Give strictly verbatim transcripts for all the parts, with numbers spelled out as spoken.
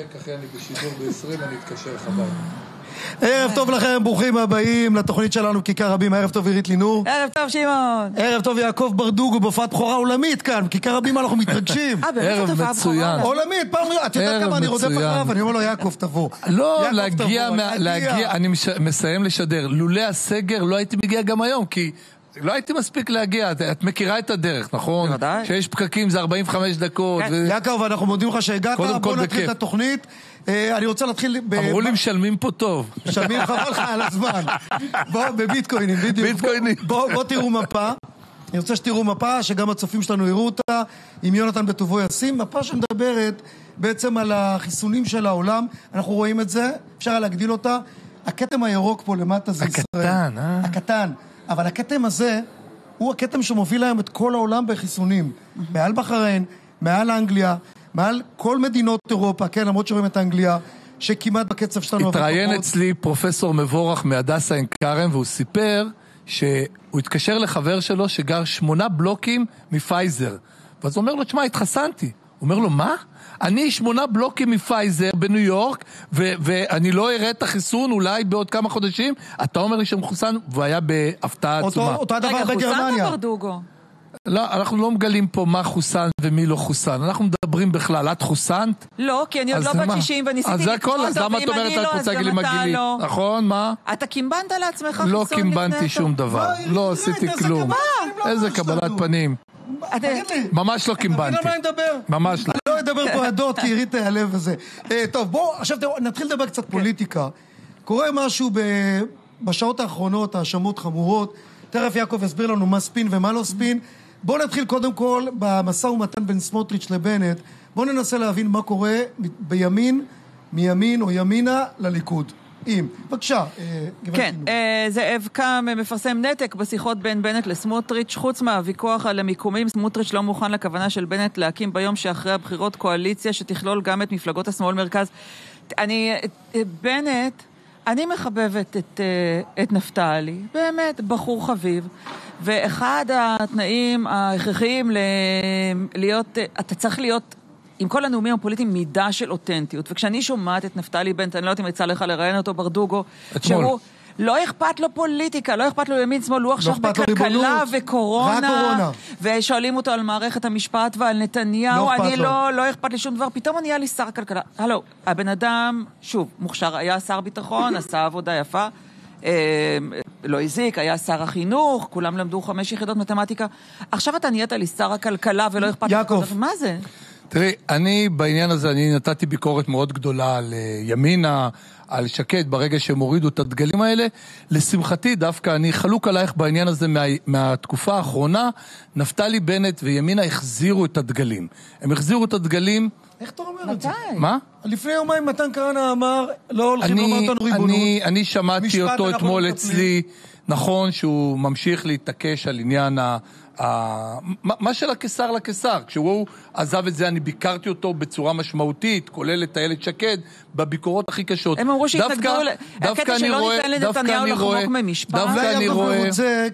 להתחמק, אחרי אני בשידור ב-עשרים, אני אתקשר חבל. ערב טוב לכם, ברוכים הבאים לתוכנית שלנו כיכר רבים. ערב טוב עירית לינור. ערב טוב שמעון. ערב טוב יעקב ברדוגו, בהופעת בכורה עולמית כאן, כיכר רבים אנחנו מתרגשים. ערב מצוין. עולמית, פעם את יודעת כמה אני רודף אחריו, אני אומר לו יעקב תבוא. לא, להגיע, להגיע, אני מסיים לשדר. לולא הסגר לא הייתי מגיע גם היום, כי לא הייתי מספיק להגיע, את מכירה את הדרך, נכון? בוודאי. שיש פקקים זה ארבעים וחמש דקות. יעקב, אנחנו מודים לך שהגעת, בוא נתחיל את התוכנית. אני רוצה להתחיל... אמרו לי משלמים פה טוב. משלמים חבל לך על הזמן. בוא, בביטקוינים, בדיוק. ביטקוינים. בוא תראו מפה. אני רוצה שתראו מפה, שגם הצופים שלנו יראו אותה, עם יונתן בטובו ישים. מפה שמדברת בעצם על החיסונים של העולם. אנחנו רואים את זה, אפשר להגדיל אותה. הכתם הירוק פה למטה זה ישראל. הקטן, אה? הקטן. אבל הכתם הזה הוא הכתם שמוביל היום את כל העולם בחיסונים. מעל בחריין, מעל אנגליה, מעל כל מדינות אירופה, כן, למרות שרואים את אנגליה, שכמעט בקצב שלנו... התראיין אצלי פרופסור מבורך מהדסה עין כרם, והוא סיפר שהוא התקשר לחבר שלו שגר שמונה בלוקים מפייזר. ואז הוא אומר לו, תשמע, התחסנתי. הוא אומר לו, מה? אני שמונה בלוקים מפייזר בניו יורק, ו- ואני לא אראה את החיסון אולי בעוד כמה חודשים. אתה אומר לי שמחוסן, והיה בהפתעה עצומה. אותו הדבר בגרמניה. חוסן או ברדוגו? לא, אנחנו לא מגלים פה מה חוסן ומי לא חוסן. אנחנו מדברים בכלל, את חוסנת? לא, כי אני עוד לא בת שישים וניסיתי לקרוא אותו, אז למה את אומרת את רוצה גילים מגילים? נכון, מה? אתה קימבנת לעצמך חיסון? לא קימבנתי שום דבר. לא עשיתי כלום. איזה קבלת פנים. ממש לא קימבנתי. ממש לא. לא אדבר פה עדות, כי עירית הלב וזה. טוב, בואו, עכשיו נתחיל לדבר קצת פוליטיקה. קורה משהו בשעות האחרונות, האשמות חמורות. תכף יעקב יסביר לנו מה ספין ומה לא ספין. בואו נתחיל קודם כל במשא ומתן בין סמוטריץ' לבנט. בואו ננסה להבין מה קורה בימין, מימין או ימינה לליכוד. אם, בבקשה, גברת כן, זאב קם מפרסם נתק בשיחות בין בנט לסמוטריץ'. חוץ מהוויכוח על המיקומים, סמוטריץ' לא מוכן לכוונה של בנט להקים ביום שאחרי הבחירות קואליציה שתכלול גם את מפלגות השמאל מרכז. אני, בנט, אני מחבבת את, את נפתלי, באמת בחור חביב, ואחד התנאים ההכרחיים להיות, אתה צריך להיות עם כל הנאומים הפוליטיים מידה של אותנטיות. וכשאני שומעת את נפתלי בנט, אני לא יודעת אם יצא לך לראיין אותו ברדוגו, שהוא לא אכפת לו פוליטיקה, לא אכפת לו ימין שמאל, הוא עכשיו בכלכלה וקורונה, ושואלים אותו על מערכת המשפט ועל נתניהו, אני לא, לא אכפת לי שום דבר, פתאום אני היה לי שר הכלכלה. הלו, הבן אדם, שוב, מוכשר, היה שר ביטחון, עשה עבודה יפה, לא הזיק, היה שר החינוך, כולם למדו חמש יחידות מתמטיקה, עכשיו אתה נהיית לי שר הכלכלה ולא אכפת לי. יעקב. מה זה? תראי, אני בעניין הזה, אני נתתי ביקורת מאוד גדולה על ימינה, על שקד, ברגע שהם הורידו את הדגלים האלה. לשמחתי, דווקא אני חלוק עלייך בעניין הזה מה, מהתקופה האחרונה, נפתלי בנט וימינה החזירו את הדגלים. הם החזירו את הדגלים... איך אתה אומר את זה? מה? לפני יומיים מתן כהנא אמר, לא הולכים לומר אותנו ריבונות. אני, אני שמעתי אותו אתמול אצלי, נכון שהוא ממשיך להתעקש על עניין ה... מה של הקיסר לקיסר, כשהוא עזב את זה אני ביקרתי אותו בצורה משמעותית, כולל את איילת שקד בביקורות הכי קשות. הם אמרו שהתנגדו, הקטע שלא ניתן לנתניהו לחמוק ממשפט. דווקא אני רואה,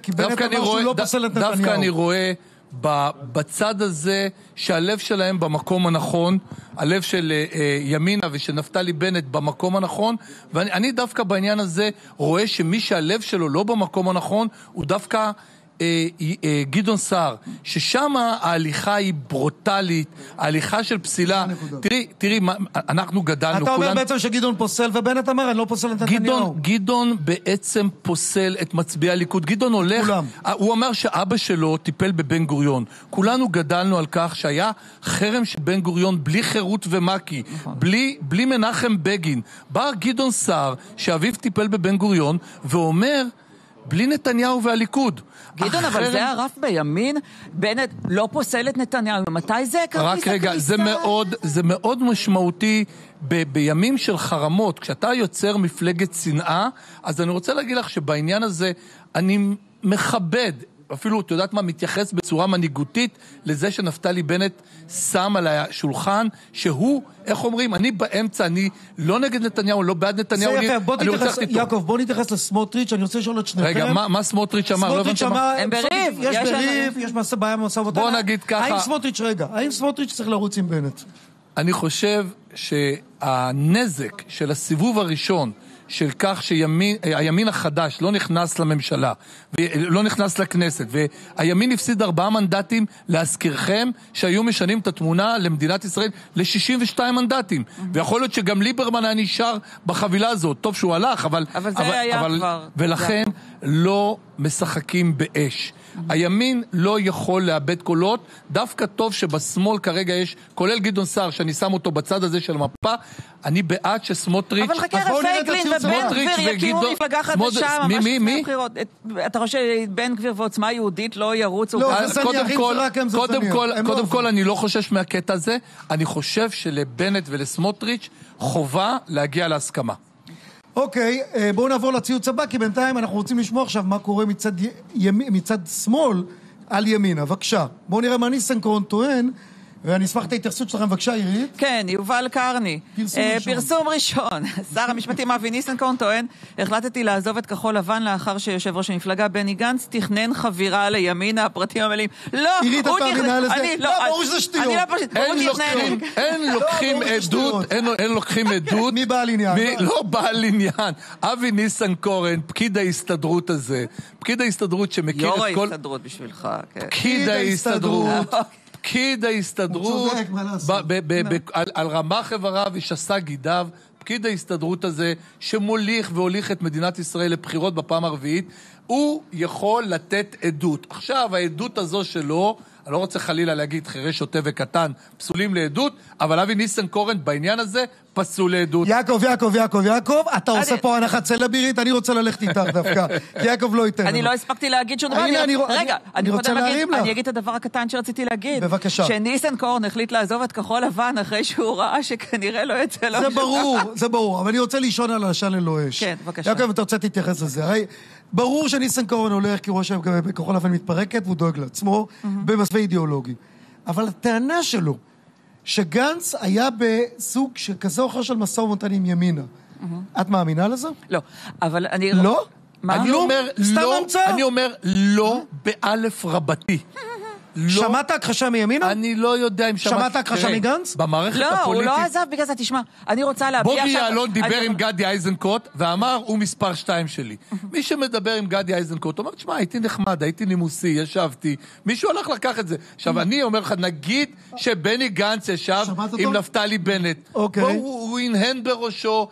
דווקא אני רואה בצד הזה שהלב שלהם במקום הנכון, הלב של ימינה ושל נפתלי בנט במקום הנכון, ואני דווקא בעניין הזה רואה שמי שהלב שלו לא במקום הנכון הוא דווקא גדעון סער, ששם ההליכה היא ברוטלית, ההליכה של פסילה. תראי, תראי, אנחנו גדלנו. אתה אומר בעצם שגדעון פוסל, ובנט אמר, אני לא פוסל את נתניהו. גדעון בעצם פוסל את מצביעי הליכוד. גדעון הולך, הוא אמר שאבא שלו טיפל בבן גוריון. כולנו גדלנו על כך שהיה חרם של בן גוריון בלי חירות ומקי, בלי מנחם בגין. בא גדעון סער, שאביו טיפל בבן גוריון, ואומר, בלי נתניהו והליכוד. גדעון, אבל זה הרף בימין, בנט לא פוסל את נתניהו, מתי זה כרטיס הכניסה? רק רגע, זה מאוד, זה מאוד משמעותי ב- בימים של חרמות, כשאתה יוצר מפלגת שנאה, אז אני רוצה להגיד לך שבעניין הזה אני מכבד, אפילו, אתה יודעת מה, מתייחס בצורה מנהיגותית לזה שנפתלי בנט שם על השולחן, שהוא, איך אומרים, אני באמצע, אני לא נגד נתניהו, לא בעד נתניהו, זה יפה, בוא תתייחס, יעקב, בוא נתייחס לסמוטריץ', אני רוצה לשאול את שניכם. רגע, מה, מה סמוטריץ' אמר? סמוטריץ' אמר, הם בריב, יש בריב, יש בעיה במשא ומתן. בוא נגיד ככה. האם סמוטריץ', רגע, האם סמוטריץ' צריך לרוץ עם בנט? אני חושב שהנזק של הסיבוב הראשון של כך שהימין החדש לא נכנס לממשלה, ולא נכנס לכנסת, והימין הפסיד ארבעה מנדטים, להזכירכם שהיו משנים את התמונה למדינת ישראל ל-שישים ושתיים מנדטים. ויכול להיות שגם ליברמן היה נשאר בחבילה הזאת. טוב שהוא הלך, אבל... אבל זה היה כבר... ולכן לא משחקים באש. הימין לא יכול לאבד קולות, דווקא טוב שבשמאל כרגע יש, כולל גדעון סער, שאני שם אותו בצד הזה של המפה, אני בעד שסמוטריץ'... אבל חכה, פייגלין ובן גביר יקימו מפלגה חדשה, ממש לפני בחירות. אתה חושב שבן גביר ועוצמה יהודית לא ירוצו? קודם כל, אני לא חושש מהקטע הזה, אני חושב שלבנט ולסמוטריץ' חובה להגיע להסכמה. אוקיי, בואו נעבור לציוץ הבא, כי בינתיים אנחנו רוצים לשמוע עכשיו מה קורה מצד, ימי, מצד שמאל על ימינה. בבקשה, בואו נראה מה ניסנקורן טוען, ואני אשמח את ההתייחסות שלכם. בבקשה, עירית. כן, יובל קרני. פרסום אה, ראשון. פרסום ראשון. שר המשפטים אבי ניסנקורן טוען, החלטתי לעזוב את כחול לבן לאחר שיושב ראש המפלגה בני גנץ תכנן חבירה לימינה, הפרטים המלאים. לא, עירית, אתה מאמינה לזה? אני, לא, ברור שזה שטויות. אני לא פשוט, אין לוקחים, אין לוקחים עדות, אין, אין לוקחים עדות. מי בעל עניין? מי לא בעל עניין. אבי ניסנקורן, פקיד ההסתדרות הזה, פקיד ההסתדרות שמכיר יור את כל... ההסתדרות בשבילך, כן. פקיד ההסתדרות. פקיד ההסתדרות, על רמ"ח איבריו ושס"ה גידיו, פקיד ההסתדרות הזה, שמוליך והוליך את מדינת ישראל לבחירות בפעם הרביעית, הוא יכול לתת עדות. עכשיו, העדות הזו שלו, אני לא רוצה חלילה להגיד חירש, שוטה וקטן, פסולים לעדות, אבל אבי ניסנקורן בעניין הזה פסול לעדות. יעקב, יעקב, יעקב, יעקב, אתה עושה פה הנחת סלבירית, אני רוצה ללכת איתך דווקא, כי יעקב לא ייתן. אני לא הספקתי להגיד שום דבר. רגע, אני רוצה להרים לך. אני אגיד את הדבר הקטן שרציתי להגיד. בבקשה. שניסנקורן החליט לעזוב את כחול לבן אחרי שהוא ראה שכנראה לא יצא לו. זה ברור, זה ברור, אבל אני רוצה לישון על השן ללא אש. כן, בבקשה. יעקב, אתה רוצה להתייחס לזה. הרי ברור שניסנקורן הולך כי ראש כחול לבן מתפרקת והוא דואג לעצמו במסווה אידיאולוגי. אבל הטענה שלו שגנץ היה בסוג כזה או אחר של משא ומתן עם ימינה. את מאמינה לזה? לא, אבל אני... לא? מה? אני אומר לא, אני אומר לא באלף רבתי. שמעת הכחשה מימינה? אני לא יודע אם שמעת... שמעת הכחשה מגנץ? במערכת הפוליטית... לא, הוא לא עזב בגלל זה, תשמע, אני רוצה להביע... בוגי יעלון דיבר עם גדי איזנקוט ואמר, הוא מספר שתיים שלי. מי שמדבר עם גדי איזנקוט אומר, תשמע, הייתי נחמד, הייתי נימוסי, ישבתי, מישהו הלך לקח את זה. עכשיו, אני אומר לך, נגיד שבני גנץ ישב עם נפתלי בנט. אוקיי. הוא הנהן בראשו...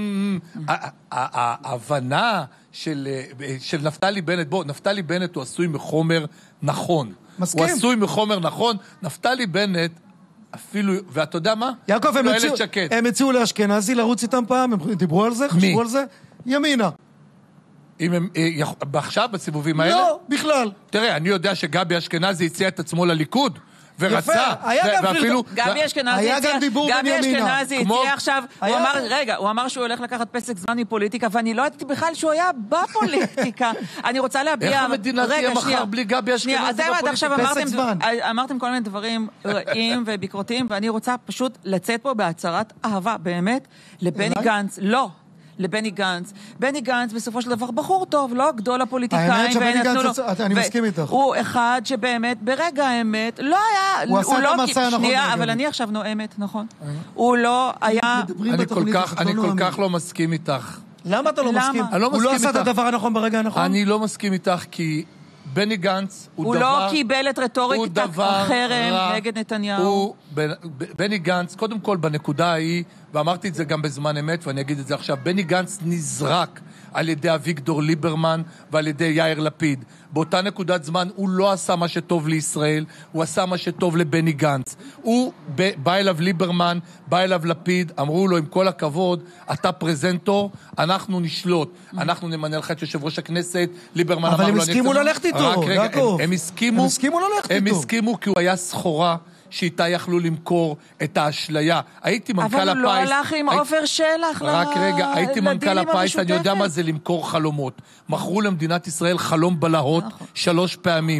ההבנה של נפתלי בנט, בוא, נפתלי בנט הוא עשוי מחומר נכון. מסכים. הוא עשוי מחומר נכון. נפתלי בנט, אפילו, ואתה יודע מה? יעקב, הם הציעו, הם הציעו לאשכנזי לרוץ איתם פעם, הם דיברו על זה, חשבו על זה, ימינה. אם הם, עכשיו בסיבובים האלה? לא, בכלל. תראה, אני יודע שגבי אשכנזי הציע את עצמו לליכוד, ורצה, ואפילו... גבי אשכנזי הציע, גבי אשכנזי הציע עכשיו, הוא אמר, רגע, הוא אמר שהוא הולך לקחת פסק זמן מפוליטיקה, ואני לא יודעת בכלל שהוא היה בפוליטיקה. אני רוצה להביע... איך המדינה תהיה מחר בלי גבי אשכנזי בפוליטיקה? אמרתם כל מיני דברים רעים וביקורתיים, ואני רוצה פשוט לצאת פה בהצהרת אהבה, באמת, לבני גנץ, לא. לבני גנץ. בני גנץ בסופו של דבר בחור טוב, לא גדול הפוליטיקאים. האמת שבני גנץ, אני מסכים איתך. הוא אחד שבאמת ברגע האמת לא היה... הוא עשה את המסע הנכון. שנייה, אבל אני עכשיו נואמת, נכון? הוא לא היה... אני כל כך לא מסכים איתך. למה אתה לא מסכים? הוא לא עשה את הדבר הנכון ברגע הנכון? אני לא מסכים איתך כי... בני גנץ הוא דבר... הוא לא קיבל את רטוריקת החרם נגד נתניהו. בני גנץ, קודם כל בנקודה ההיא, ואמרתי את זה גם בזמן אמת, ואני אגיד את זה עכשיו, בני גנץ נזרק על ידי אביגדור ליברמן ועל ידי יאיר לפיד. באותה נקודת זמן הוא לא עשה מה שטוב לישראל, הוא עשה מה שטוב לבני גנץ. הוא בא אליו ליברמן, בא אליו לפיד, אמרו לו עם כל הכבוד, אתה פרזנטור, אנחנו נשלוט, אנחנו נמנה לך את יושב ראש הכנסת, ליברמן אמר לו... אבל הם הסכימו ללכת איתו, יעקב. הם הסכימו, הם הסכימו ללכת איתו. הם הסכימו כי הוא היה סחורה שאיתה יכלו למכור את האשליה. הייתי מנכ"ל הפיס... אבל הוא לא הלך עם עופר שלח לדילים המשותפת. רק רגע, הייתי מנכ"ל הפיס, אני יודע מה זה למכור חלומות. מכרו למדינת ישראל חלום בלהות שלוש פעמים.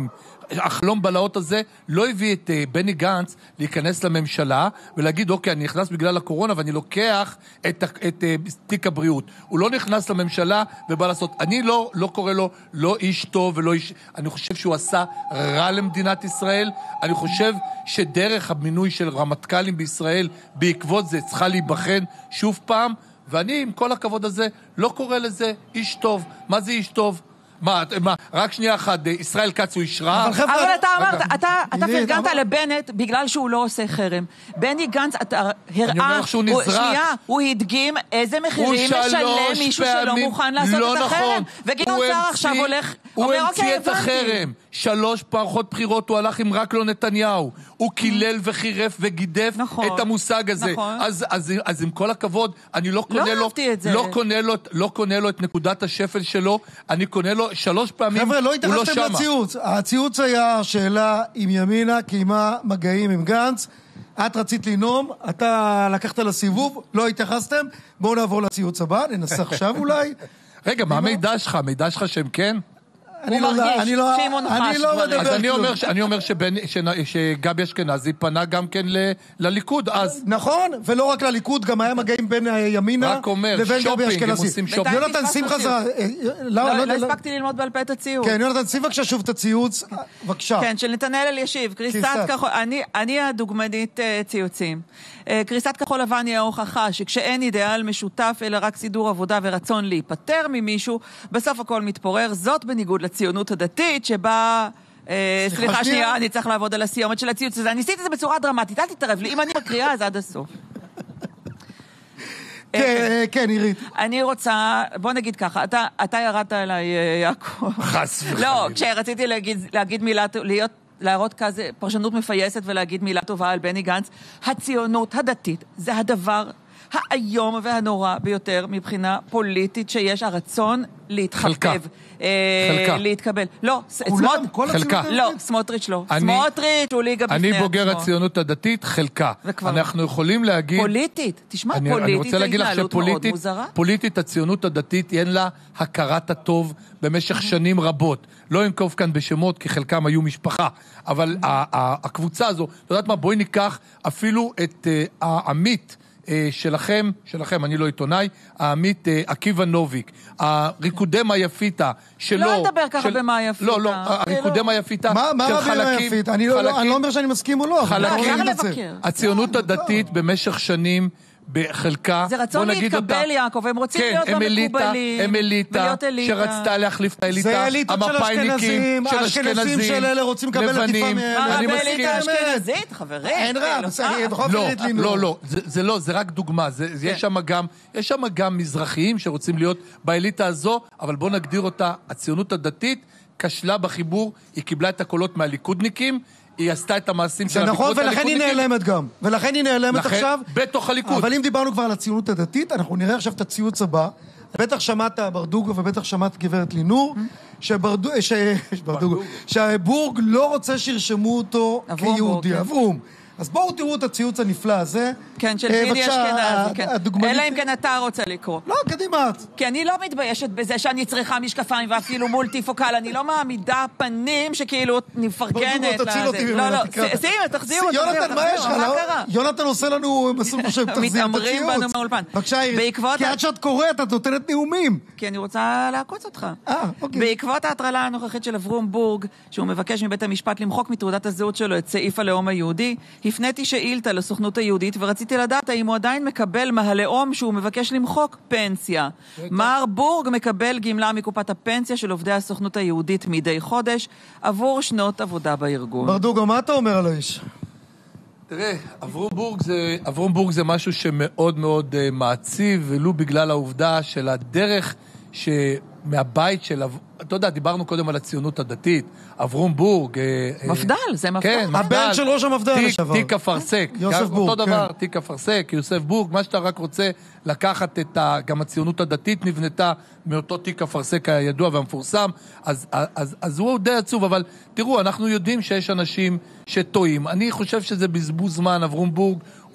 החלום בלהות הזה לא הביא את בני גנץ להיכנס לממשלה ולהגיד, אוקיי, אני נכנס בגלל הקורונה ואני לוקח את, את, את תיק הבריאות. הוא לא נכנס לממשלה ובא לעשות. אני לא, לא קורא לו לא איש טוב ולא איש... אני חושב שהוא עשה רע למדינת ישראל. אני חושב שדרך המינוי של רמטכ"לים בישראל בעקבות זה צריכה להיבחן שוב פעם, ואני עם כל הכבוד הזה לא קורא לזה איש טוב. מה זה איש טוב? מה, מה, רק שנייה אחת, ישראל כץ הוא איש רע. אבל אתה אמרת, אתה פרגנת לבנט בגלל שהוא לא עושה חרם. בני גנץ, אתה הראה, שנייה, הוא הדגים איזה מחירים משלם מישהו שלא מוכן לעשות את החרם. וגדעון סער עכשיו הולך, הוא המציא את החרם. שלוש מערכות בחירות הוא הלך עם רק לא נתניהו. הוא קילל וחירף וגידף את המושג הזה. אז עם כל הכבוד, אני לא קונה לו את נקודת השפל שלו, אני קונה לו שלוש פעמים, חבר'ה, לא התייחסתם לציוץ. הציוץ היה שאלה עם ימינה, קיימה מגעים עם גנץ, את רצית לנום, אתה לקחת לסיבוב, לא התייחסתם, בואו נעבור לציוץ הבא, ננסה עכשיו אולי. רגע, מה המידע שלך? המידע שלך שהם כן? הוא מרגיש, שימון חש דברים. אז אני אומר שגבי אשכנזי פנה גם כן לליכוד אז. נכון, ולא רק לליכוד, גם היה מגעים בין ימינה לבין גבי אשכנזי. יונתן שים חזרה. לא הספקתי ללמוד בעל פה את הציוץ. כן, יונתן שים בבקשה שוב את הציוץ. בבקשה. כן, של נתנאל אלישיב. קריסת כחול, אני הדוגמנית ציוצים. קריסת כחול לבן היא ההוכחה שכשאין אידיאל משותף אלא רק סידור עבודה ורצון להיפטר ממישהו, בסוף הכל מתפורר. זאת בניגוד לציונות הדתית שבה... סליחה שנייה, אני צריך לעבוד על הסיומת של הציוץ הזה. אני עשיתי את זה בצורה דרמטית, אל תתערב לי. אם אני מקריאה, אז עד הסוף. כן, עירית. אני רוצה, בוא נגיד ככה, אתה ירדת אליי, יעקב. חס וחלילה. לא, כשרציתי להגיד מילה, להיות... להראות כזה פרשנות מפייסת ולהגיד מילה טובה על בני גנץ, הציונות הדתית זה הדבר האיום והנורא ביותר מבחינה פוליטית שיש, הרצון להתחפב, להתקבל. לא, חלקה. לא, סמוטריץ' לא. סמוטריץ' הוא ליגה בפני עצמו. אני בוגר הציונות הדתית, חלקה. אנחנו יכולים להגיד... פוליטית, תשמע, פוליטית זה התנהלות מאוד מוזרה. פוליטית הציונות הדתית אין לה הכרת הטוב במשך שנים רבות. לא אנקוב כאן בשמות, כי חלקם היו משפחה. אבל הקבוצה הזו, אתה יודעת מה, בואי ניקח אפילו את העמית, שלכם, שלכם, אני לא עיתונאי, העמית עקיבא נוביק, הריקודי מאייפיתה שלו... לא לדבר ככה במאייפיתה. לא, לא, הריקודי מאייפיתה של חלקים... אני לא אומר שאני מסכים או לא, אבל לא אפשר לבקר. הציונות הדתית במשך שנים בחלקה, זה רצון להתקבל, יעקב, הם רוצים להיות לא מקובלים. הם אליטה שרצתה להחליף את האליטה. זה אליטות של אשכנזים, האשכנזים של אלה רוצים לקבל עטיפה מהם. מה באליטה אשכנזית, חברים? אין רע, לא, לא, זה לא, זה רק דוגמה. יש שם גם מזרחיים שרוצים להיות באליטה הזו, אבל בוא נגדיר אותה, הציונות הדתית כשלה בחיבור, היא קיבלה את הקולות מהליכודניקים, היא עשתה את המעשים של הביקורת הליכודניקים. זה נכון, ולכן היא נעלמת גם. ולכן היא נעלמת עכשיו. בתוך הליכוד. אבל אם דיברנו כבר על הציונות הדתית, אנחנו נראה עכשיו את הציוץ הבא. בטח שמעת ברדוגו ובטח שמעת גברת לינור, שבורג לא רוצה שירשמו אותו כיהודי. אברום. אז בואו תראו את הציוץ הנפלא הזה. כן, של פיני אשכנזי, כן. אלא אם כן אתה רוצה לקרוא. לא, קדימה. כי אני לא מתביישת בזה שאני צריכה משקפיים ואפילו מולטיפוקל. אני לא מעמידה פנים שכאילו נפרגנת. ברדוגו, תציל אותי ממנה. לא, לא, שים, תחזירו. יונתן, מה יש לך? יונתן עושה לנו מסלול חושב, תחזיר את הציוץ. מתאמרים בנו מהאולפן. בבקשה, כי עד שאת קוראת, את נותנת נאומים. כי אני רוצה לעקוץ אותך. אה, אוקיי. בעקבות ההטרלה הנוכחית של אברום בורג, שהוא מבקש מבית המשפט למחוק מתעודת הזהות שלו את סעיף הלאום היהודי, הפניתי שאילתה לסוכנות היהודית ורציתי לדעת האם הוא עדיין מקבל מהלאום שהוא מבקש למחוק פנסיה. מר בורג מקבל גמלה מקופת הפנסיה של עובדי הסוכנות היהודית מדי חודש עבור שנות עבודה בארגון. ברדוגו, מה אתה אומר על האיש? תראה, אברום בורג זה, אברום בורג זה משהו שמאוד מאוד uh, מעציב, ולו בגלל העובדה של הדרך שמהבית של... אתה יודע, דיברנו קודם על הציונות הדתית, אברום בורג... מפדל, זה מפדל. כן, מפדל. הבן של ראש המפדל לשעבר. תיק אפרסק. יוסף בורג, אותו דבר, תיק אפרסק, יוסף בורג, מה שאתה רק רוצה לקחת את ה... גם הציונות הדתית נבנתה מאותו תיק אפרסק הידוע והמפורסם, אז, אז, אז הוא די עצוב, אבל תראו, אנחנו יודעים שיש אנשים שטועים. אני חושב שזה בזבוז זמן, אברום בורג,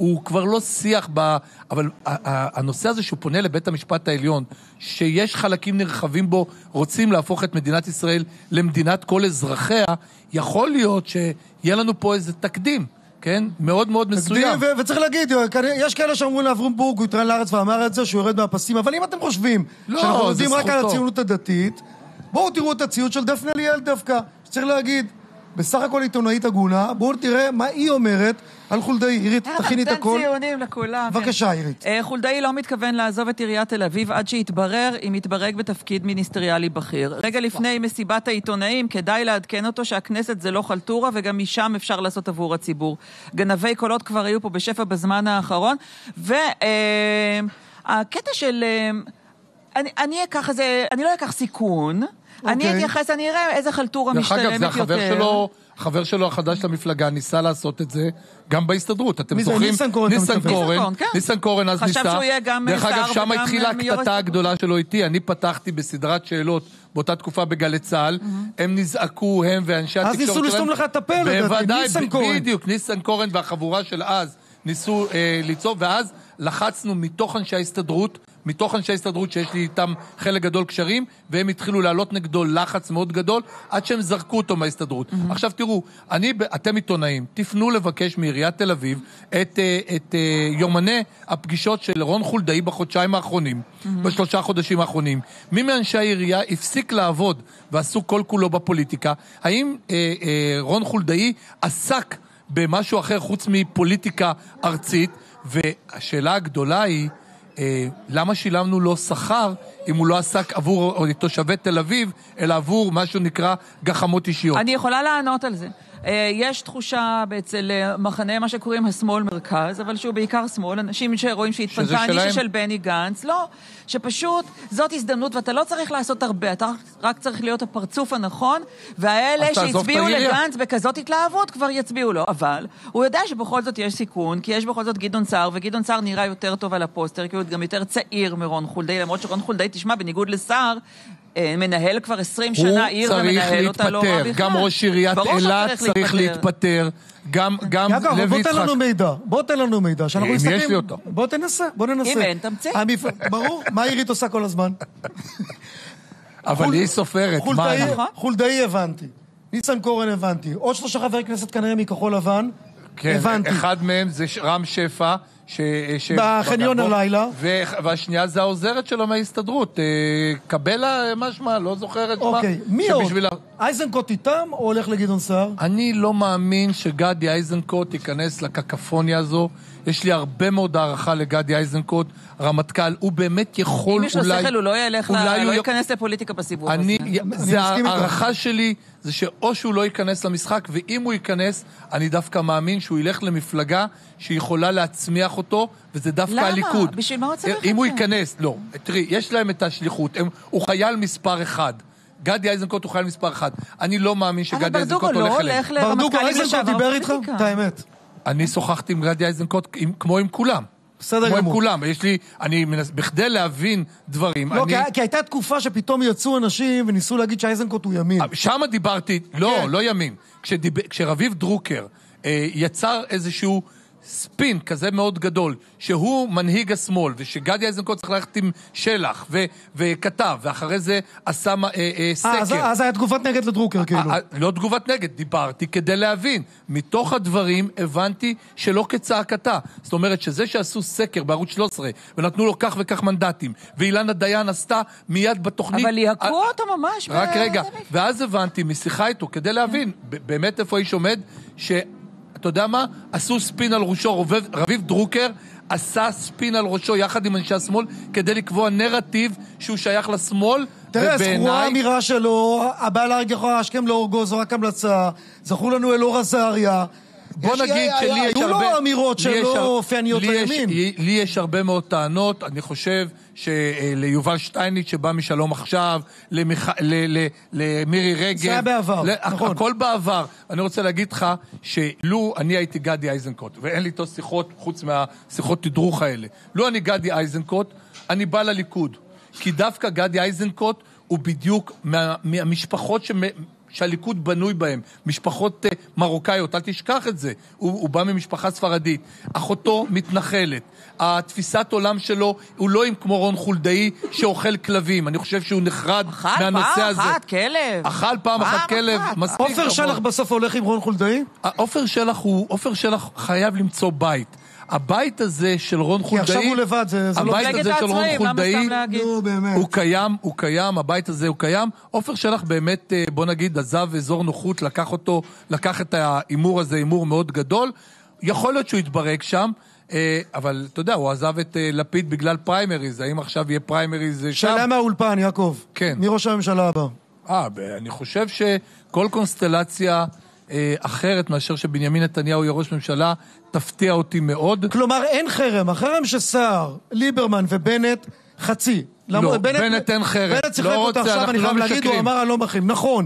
הוא כבר לא שיח ב... אבל הנושא הזה שהוא פונה לבית המשפט העליון, שיש חלקים נרחבים בו, רוצים להפוך את מדינת ישראל למדינת כל אזרחיה, יכול להיות שיהיה לנו פה איזה תקדים, כן? מאוד מאוד מסוים. ו- וצריך להגיד, יש כאלה שאמרו לאברום בורג, הוא התראיין לארץ ואמר את זה, שהוא יורד מהפסים, אבל אם אתם חושבים לא, שאנחנו יודעים רק זכותו. על הציונות הדתית, בואו תראו את הציונות של דפנה ליאל דווקא, שצריך להגיד, בסך הכל עיתונאית הגונה, בואו תראה מה היא אומרת על חולדאי. עירית, תכיני את הכל. תן ציונים לכולם. בבקשה, עירית. חולדאי לא מתכוון לעזוב את עיריית תל אביב עד שיתברר אם יתברג בתפקיד מיניסטריאלי בכיר. רגע לפני מסיבת העיתונאים, כדאי לעדכן אותו שהכנסת זה לא חלטורה, וגם משם אפשר לעשות עבור הציבור. גנבי קולות כבר היו פה בשפע בזמן האחרון, והקטע של... אני, אני אקח איזה, אני לא אקח סיכון, okay. אני אתייחס, אני אראה איזה חלטורה משתלמת יותר. דרך אגב, זה החבר שלו, החבר שלו החדש למפלגה, ניסה לעשות את זה גם בהסתדרות. אתם זוכרים? ניסן קורן. ניסן קורן, כן. ניסן קורן אז ניסה. חשב שהוא יהיה גם שר וגם דרך אגב, שם התחילה הקטטה הגדולה שלו איתי. אני פתחתי בסדרת שאלות באותה תקופה בגלי צה"ל. הם נזעקו, הם ואנשי התקשורת שלהם. אז ניסו לסתום לך את הפה, לדעתי, ניסן קורן. בדיוק, ניסן קורן והחבורה של אז ניסו אה, ליצור, ואז לחצנו מתוך אנשי ההסתדרות, מתוך אנשי ההסתדרות שיש לי איתם חלק גדול קשרים, והם התחילו לעלות נגדו לחץ מאוד גדול, עד שהם זרקו אותו מההסתדרות. Mm-hmm. עכשיו תראו, אני, אתם עיתונאים, תפנו לבקש מעיריית תל אביב את, את יומני הפגישות של רון חולדאי בחודשיים האחרונים, mm-hmm. בשלושה חודשים האחרונים. מי מאנשי העירייה הפסיק לעבוד ועשו כל כולו בפוליטיקה? האם אה, אה, רון חולדאי עסק במשהו אחר חוץ מפוליטיקה ארצית? והשאלה הגדולה היא, אה, למה שילמנו לו שכר אם הוא לא עסק עבור תושבי תל אביב, אלא עבור משהו נקרא גחמות אישיות? אני יכולה לענות על זה. יש תחושה אצל מחנה, מה שקוראים השמאל מרכז, אבל שהוא בעיקר שמאל, אנשים שרואים שהתפנתה נישה של בני גנץ, לא, שפשוט זאת הזדמנות, ואתה לא צריך לעשות הרבה, אתה רק צריך להיות הפרצוף הנכון, והאלה שהצביעו לגנץ בכזאת התלהבות כבר יצביעו לו, אבל הוא יודע שבכל זאת יש סיכון, כי יש בכל זאת גדעון סער, וגדעון סער נראה יותר טוב על הפוסטר, כי הוא גם יותר צעיר מרון חולדאי, למרות שרון חולדאי, תשמע, בניגוד לסער, מנהל כבר עשרים שנה עיר ומנהל אותה לא רע בכלל. גם ראש עיריית אילת צריך להתפטר. גם לוי בוא יצחק. תן לנו מידע, בוא תן לנו מידע. אם יש לי אותו. בוא תנסה, בוא ננסה. אם אין, תמצא. ברור, מה עירית עושה כל הזמן? אבל היא סופרת. חולדאי הבנתי. ניסן קורן הבנתי. עוד שלושה חבר כנסת כנראה מכחול לבן. הבנתי. אחד מהם זה רם שפע. בחניון הלילה. והשנייה זה העוזרת שלו מההסתדרות. קבלה משמע, לא זוכרת שמה. אוקיי, מי עוד? אייזנקוט איתם או הולך לגדעון סער? אני לא מאמין שגדי אייזנקוט ייכנס לקקפוניה הזו. יש לי הרבה מאוד הערכה לגדי אייזנקוט, רמטכ"ל, הוא באמת יכול אם יש לו שכל, הוא לא ילך, לא ייכנס לפוליטיקה בסיבוב הזה. זה הערכה שלי, זה שאו שהוא לא ייכנס למשחק, ואם הוא ייכנס, אני דווקא מאמין שהוא ילך למפלגה שיכולה להצמיח אותו, וזה דווקא הליכוד. למה? בשביל מה הוא צריך את זה? אם הוא ייכנס, לא. תראי, יש להם את השליחות, הוא חייל מספר אחד. גדי אייזנקוט הוא חייל מספר אחד. אני לא מאמין שגדי אייזנקוט הולך אליהם. ברדוגו, אייזנקוט דיבר איתך? את האמת. אני שוחחתי עם גדי אייזנקוט כמו עם כולם. בסדר כמו גמור. עם כולם. יש לי, אני מנס, בכדי להבין דברים. לא, אני... כי הייתה תקופה שפתאום יצאו אנשים וניסו להגיד שאייזנקוט הוא ימין. שם דיברתי, לא, כן. לא ימין. כשדיב... כשרביב דרוקר אה, יצר איזשהו ספין כזה מאוד גדול, שהוא מנהיג השמאל, ושגדי אייזנקוט צריך ללכת עם שלח, ו- וכתב, ואחרי זה עשה אה, אה, סקר. אז, אז היה תגובת נגד לדרוקר, כאילו. 아, לא תגובת נגד, דיברתי כדי להבין. מתוך הדברים הבנתי שלא כצעקתה. זאת אומרת שזה שעשו סקר בערוץ שלוש עשרה, ונתנו לו כך וכך מנדטים, ואילנה דיין עשתה מיד בתוכנית... אבל יעקו אותו ממש. רק ב... רגע, ואז הבנתי משיחה איתו, כדי להבין באמת איפה איש עומד, ש... אתה יודע מה? עשו ספין על ראשו, רביב, רביב דרוקר עשה ספין על ראשו יחד עם אנשי השמאל, כדי לקבוע נרטיב שהוא שייך לשמאל, תראה, זכורה האמירה שלו, הבעל הרגע השכם להורגו, זו רק המלצה, זכו לנו אלאור עזריה, בוא נגיד שלי יש הרבה... היו לו אמירות שלא אופייניות לימין. לי יש הרבה מאוד טענות, אני חושב שליובל שטייניץ שבא משלום עכשיו, למירי רגב... זה היה בעבר, נכון. הכל בעבר. אני רוצה להגיד לך שלו אני הייתי גדי אייזנקוט, ואין לי איתו שיחות חוץ מהשיחות תדרוך האלה. לו אני גדי אייזנקוט, אני בא לליכוד. כי דווקא גדי אייזנקוט הוא בדיוק מהמשפחות שהליכוד בנוי בהם, משפחות uh, מרוקאיות, אל תשכח את זה, הוא, הוא בא ממשפחה ספרדית, אחותו מתנחלת, התפיסת עולם שלו הוא לא עם כמו רון חולדאי שאוכל כלבים, אני חושב שהוא נחרד מהנושא הזה. אכל פעם אחת כלב. אכל פעם אחת כלב, מספיק. עופר שלח בסוף הולך עם רון חולדאי? עופר שלח הוא, עופר שלח חייב למצוא בית. הבית הזה של רון חולדאי, כי עכשיו הוא לבד, זה, זה לא... הבית הזה של רון חולדאי, הוא קיים, הוא קיים, הבית הזה הוא קיים. עופר שלח באמת, בוא נגיד, עזב אזור נוחות, לקח אותו, לקח את האימור הזה, אימור מאוד גדול. יכול להיות שהוא יתברק שם, אבל אתה יודע, הוא עזב את לפיד בגלל פריימריז. האם עכשיו יהיה פריימריז שם? שאלה מהאולפן, יעקב. כן. מי ראש הממשלה הבא? אה, אני חושב שכל קונסטלציה אחרת מאשר שבנימין נתניהו יהיה ראש ממשלה, תפתיע אותי מאוד. כלומר, אין חרם. החרם שסער, ליברמן ובנט, חצי. לא, בנט אין חרם. בנט שיחק אותה עכשיו, אני חייב להגיד, הוא אמר, אני לא מחרים. נכון.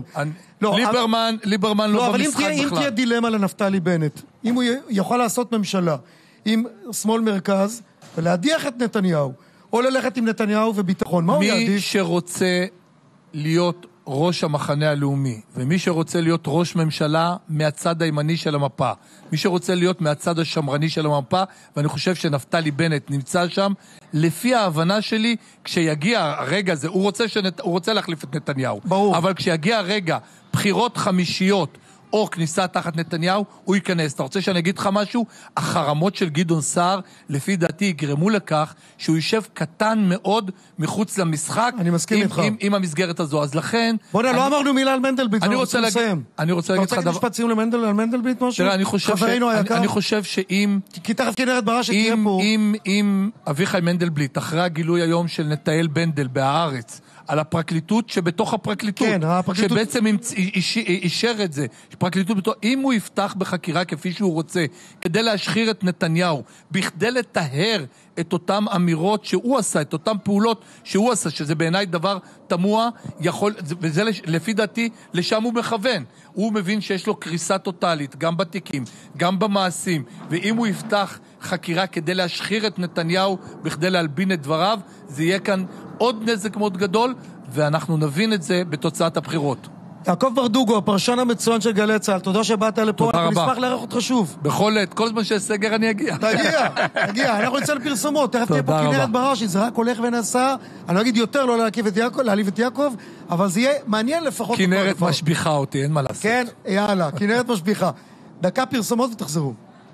ליברמן לא במשחק בכלל. אבל אם תהיה דילמה לנפתלי בנט, אם הוא יכול לעשות ממשלה עם שמאל מרכז, ולהדיח את נתניהו, או ללכת עם נתניהו וביטחון, מה הוא יעדיף? מי שרוצה להיות ראש המחנה הלאומי, ומי שרוצה להיות ראש ממשלה מהצד הימני של המפה, מי שרוצה להיות מהצד השמרני של המפה, ואני חושב שנפתלי בנט נמצא שם, לפי ההבנה שלי, כשיגיע הרגע הזה, הוא רוצה, שנת, הוא רוצה להחליף את נתניהו. ברור. אבל כשיגיע הרגע, בחירות חמישיות, או כניסה תחת נתניהו, הוא ייכנס. אתה רוצה שאני אגיד לך משהו? החרמות של גדעון סער, לפי דעתי, יגרמו לכך שהוא יישב קטן מאוד מחוץ למשחק. אני מסכים עם, איתך. עם, עם המסגרת הזו. אז לכן... בוא נה, לא אמרנו מילה על מנדלבליט. אני רוצה להגיד... אני רוצה להגיד לך דבר... אתה רוצה להגיד משפט סיום למנדל, על מנדלבליט משהו? תראה, אני חושב ש... אני, אני חושב שאם... כי תכף כנרת בראש שתהיה פה... אם, אם אביחי מנדלבליט, אחרי הגילוי היום של נתאל בנדל בהארץ, על הפרקליטות שבתוך הפרקליטות, כן, הפרקליטות... שבעצם אישר את זה, פרקליטות בתוך, אם הוא יפתח בחקירה כפי שהוא רוצה, כדי להשחיר את נתניהו, בכדי לטהר את אותם אמירות שהוא עשה, את אותם פעולות שהוא עשה, שזה בעיניי דבר תמוה, יכול, וזה לפי דעתי, לשם הוא מכוון. הוא מבין שיש לו קריסה טוטלית, גם בתיקים, גם במעשים, ואם הוא יפתח חקירה כדי להשחיר את נתניהו, בכדי להלבין את דבריו, זה יהיה כאן עוד נזק מאוד גדול, ואנחנו נבין את זה בתוצאת הבחירות. יעקב ברדוגו, הפרשן המצוין של גלי צה"ל, תודה שבאת לפה, תודה רבה. נשמח לארח אותך שוב. בכל עת, כל זמן שיש סגר אני אגיע. תגיע, תגיע, אנחנו נצא לפרסומות, תכף תהיה פה כנרת בראשי, זה רק הולך ונעשה, אני לא אגיד יותר לא להעליב את יעקב, אבל זה יהיה מעניין לפחות. כנרת משביחה אותי, אין מה לעשות. כן, יאללה, כנרת משביחה. דקה פרסומות ותחזרו.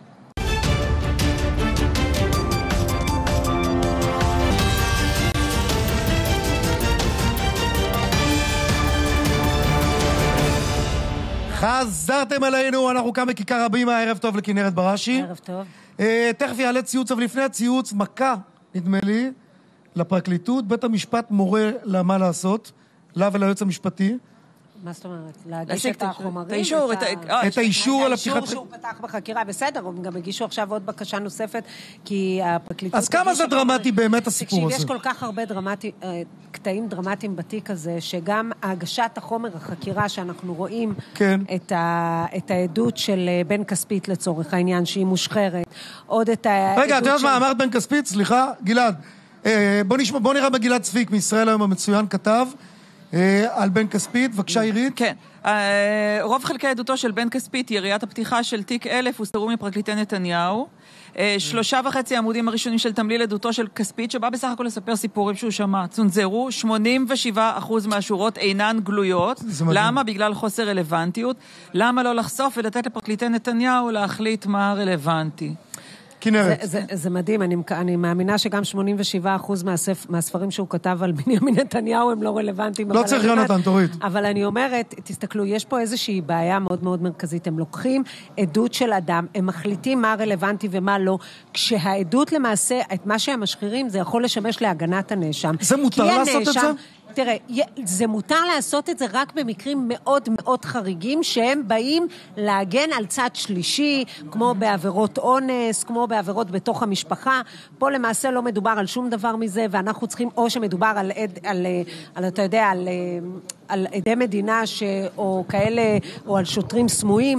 חזרתם עלינו, אנחנו כאן בכיכר הבימה, ערב טוב לכנרת בראשי. ערב טוב. Uh, תכף יעלה ציוץ, אבל לפני הציוץ, מכה, נדמה לי, לפרקליטות. בית המשפט מורה לה מה לעשות, לה וליועץ המשפטי. מה זאת אומרת? להגיש את החומרים? את האישור, את האישור על הפתיחת... האישור שהוא פתח בחקירה, בסדר, הם גם הגישו עכשיו עוד בקשה נוספת, כי הפרקליטות... אז כמה זה דרמטי באמת הסיפור הזה? יש כל כך הרבה קטעים דרמטיים בתיק הזה, שגם הגשת החומר החקירה שאנחנו רואים את העדות של בן כספית לצורך העניין, שהיא מושחרת, עוד את העדות של... רגע, אתה יודעת מה אמרת בן כספית? סליחה, גלעד. בוא נראה בגלעד צפיק, מישראל היום המצוין, כתב על בן כספית, בבקשה עירית. כן, רוב חלקי עדותו של בן כספית, יריית הפתיחה של תיק אלף, הוסתרו מפרקליטי נתניהו. שלושה וחצי עמודים הראשונים של תמליל עדותו של כספית, שבא בסך הכל לספר סיפורים שהוא שמע. צונזרו, שמונים ושבעה אחוז מהשורות אינן גלויות. למה? בגלל חוסר רלוונטיות. למה לא לחשוף ולתת לפרקליטי נתניהו להחליט מה רלוונטי? זה, זה, זה מדהים, אני, אני מאמינה שגם שמונים ושבעה אחוז מהספ, מהספרים שהוא כתב על בנימין נתניהו הם לא רלוונטיים. לא צריך יונתן, תורית. אבל אני אומרת, תסתכלו, יש פה איזושהי בעיה מאוד מאוד מרכזית, הם לוקחים עדות של אדם, הם מחליטים מה רלוונטי ומה לא, כשהעדות למעשה, את מה שהם משחירים, זה יכול לשמש להגנת הנאשם. זה מותר לעשות את זה? תראה, זה מותר לעשות את זה רק במקרים מאוד מאוד חריגים, שהם באים להגן על צד שלישי, כמו בעבירות אונס, כמו בעבירות בתוך המשפחה. פה למעשה לא מדובר על שום דבר מזה, ואנחנו צריכים, או שמדובר על, על, על, על אתה יודע, על, על עדי מדינה, ש, או כאלה, או על שוטרים סמויים. פה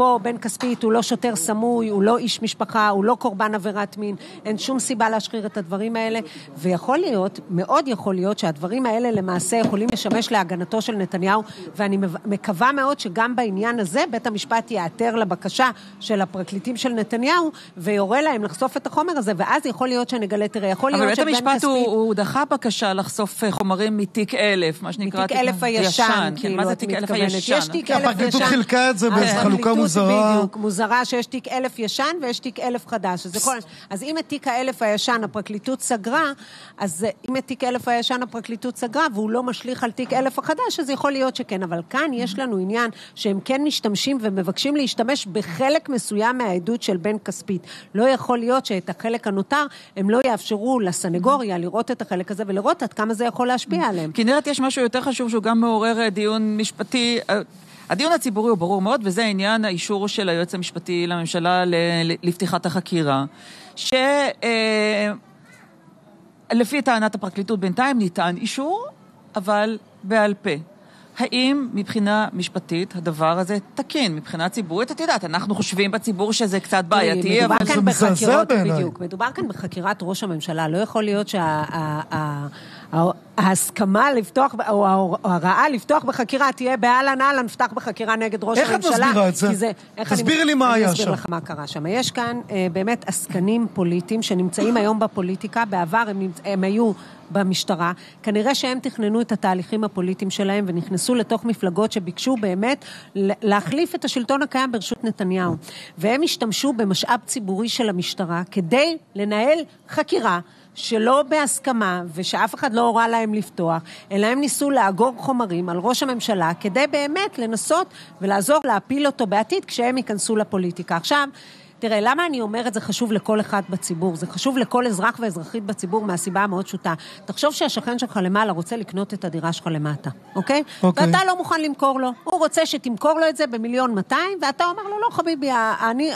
פה בן כספית הוא לא שוטר סמוי, הוא לא איש משפחה, הוא לא קורבן עבירת מין, אין שום סיבה להשחיר את הדברים האלה, ויכול להיות, מאוד יכול להיות שהדברים האלה למעשה יכולים לשמש להגנתו של נתניהו, ואני מקווה מאוד שגם בעניין הזה בית המשפט יאתר לבקשה של הפרקליטים של נתניהו, ויורה להם לחשוף את החומר הזה, ואז יכול להיות שנגלה, תראה, יכול להיות שבן כספית... אבל בית המשפט הוא דחה בקשה לחשוף חומרים מתיק אלף, מה שנקרא... מתיק אלף הישן, מה זה תיק אלף הישן? כי הפרקליטות חילקה את זה באיזו חלוקה מוזרה. בדיוק, מוזרה שיש תיק אלף ישן ויש תיק אלף חדש. אז אם את תיק האלף הישן הפרקליטות סגרה, אז אם את תיק אלף הישן הפרקליטות סגרה, והוא לא משליך על תיק אלף החדש, אז יכול להיות שכן. אבל כאן יש לנו עניין שהם כן משתמשים ומבקשים להשתמש בחלק מסוים מהעדות של בן כספית. לא יכול להיות שאת החלק הנותר, הם לא יאפשרו לסנגוריה לראות את החלק הזה ולראות עד כמה זה יכול להשפיע עליהם. כי נראית יש משהו יותר חשוב שהוא גם מעורר דיון משפטי. הדיון הציבורי הוא ברור מאוד, וזה העניין האישור של היועץ המשפטי לממשלה לפתיחת החקירה, שלפי טענת הפרקליטות בינתיים ניתן אישור, אבל בעל פה. האם מבחינה משפטית הדבר הזה תקין? מבחינה ציבורית, את יודעת, אנחנו חושבים בציבור שזה קצת בעייתי, אבל זה מזעזע בעיניי. בדיוק, מדובר כאן בחקירת ראש הממשלה. לא יכול להיות שההסכמה לפתוח, או ההוראה לפתוח בחקירה תהיה באלן אלן, נפתח בחקירה נגד ראש הממשלה. איך את מסבירה את זה? תסבירי לי מה היה שם. אני אסביר לך מה קרה שם. יש כאן באמת עסקנים פוליטיים שנמצאים היום בפוליטיקה, בעבר הם היו במשטרה, כנראה שהם תכננו את התהליכים הפוליטיים שלהם ונכנסו לתוך מפלגות שביקשו באמת להחליף את השלטון הקיים ברשות נתניהו. והם השתמשו במשאב ציבורי של המשטרה כדי לנהל חקירה שלא בהסכמה ושאף אחד לא הורה להם לפתוח, אלא הם ניסו לאגור חומרים על ראש הממשלה כדי באמת לנסות ולעזור להפיל אותו בעתיד כשהם ייכנסו לפוליטיקה. עכשיו, תראה, למה אני אומרת זה חשוב לכל אחד בציבור? זה חשוב לכל אזרח ואזרחית בציבור מהסיבה המאוד פשוטה. תחשוב שהשכן שלך למעלה רוצה לקנות את הדירה שלך למטה, אוקיי? אוקיי. ואתה לא מוכן למכור לו. הוא רוצה שתמכור לו את זה במיליון מאתיים, ואתה אומר לו, לא חביבי, אני,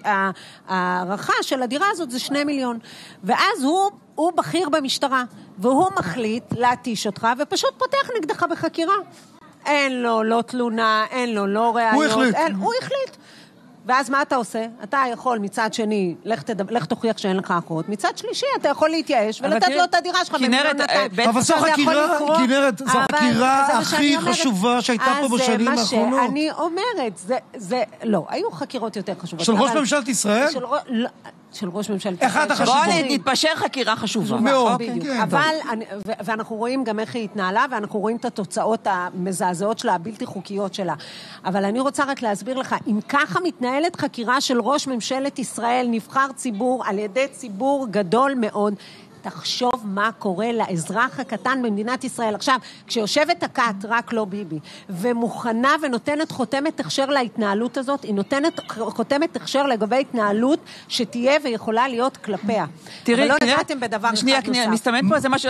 הערכה של הדירה הזאת זה שני מיליון. ואז הוא, הוא בכיר במשטרה, והוא מחליט להתיש אותך, ופשוט פותח נגדך בחקירה. אין לו לא תלונה, אין לו לא ראיות. הוא החליט. אין, הוא החליט. ואז מה אתה עושה? אתה יכול מצד שני, לך, תדב, לך תוכיח שאין לך אחות, מצד שלישי אתה יכול להתייאש ולתת לו את הדירה שלך במיליון נתיים. אבל זו חקירה, כנרת, זו חקירה הכי חשובה שהייתה פה בשנים האחרונות. זה מה שאני אומרת, זה, זה, לא, היו חקירות יותר חשובות. של ראש ממשלת ישראל? של ראש... של ראש ממשלת ישראל. אחד החשובות. בואו נתפשר חקירה חשובה. מאוד. אבל, ואנחנו רואים גם איך היא התנהלה, ואנחנו רואים את התוצאות המזעזעות שלה, הבלתי חוקיות שלה. אבל אני רוצה רק להסביר לך, אם ככה מתנהלת חקירה של ראש ממשלת ישראל, נבחר ציבור על ידי ציבור גדול מאוד, תחשוב מה קורה לאזרח הקטן במדינת ישראל. עכשיו, כשיושבת הכת, רק לא ביבי, ומוכנה ונותנת חותמת הכשר להתנהלות הזאת, היא נותנת חותמת הכשר לגבי התנהלות שתהיה ויכולה להיות כלפיה. תראי, אבל לא נגעתם בדבר אחד שנייה, נוסף. מסתמן פה איזה משהו,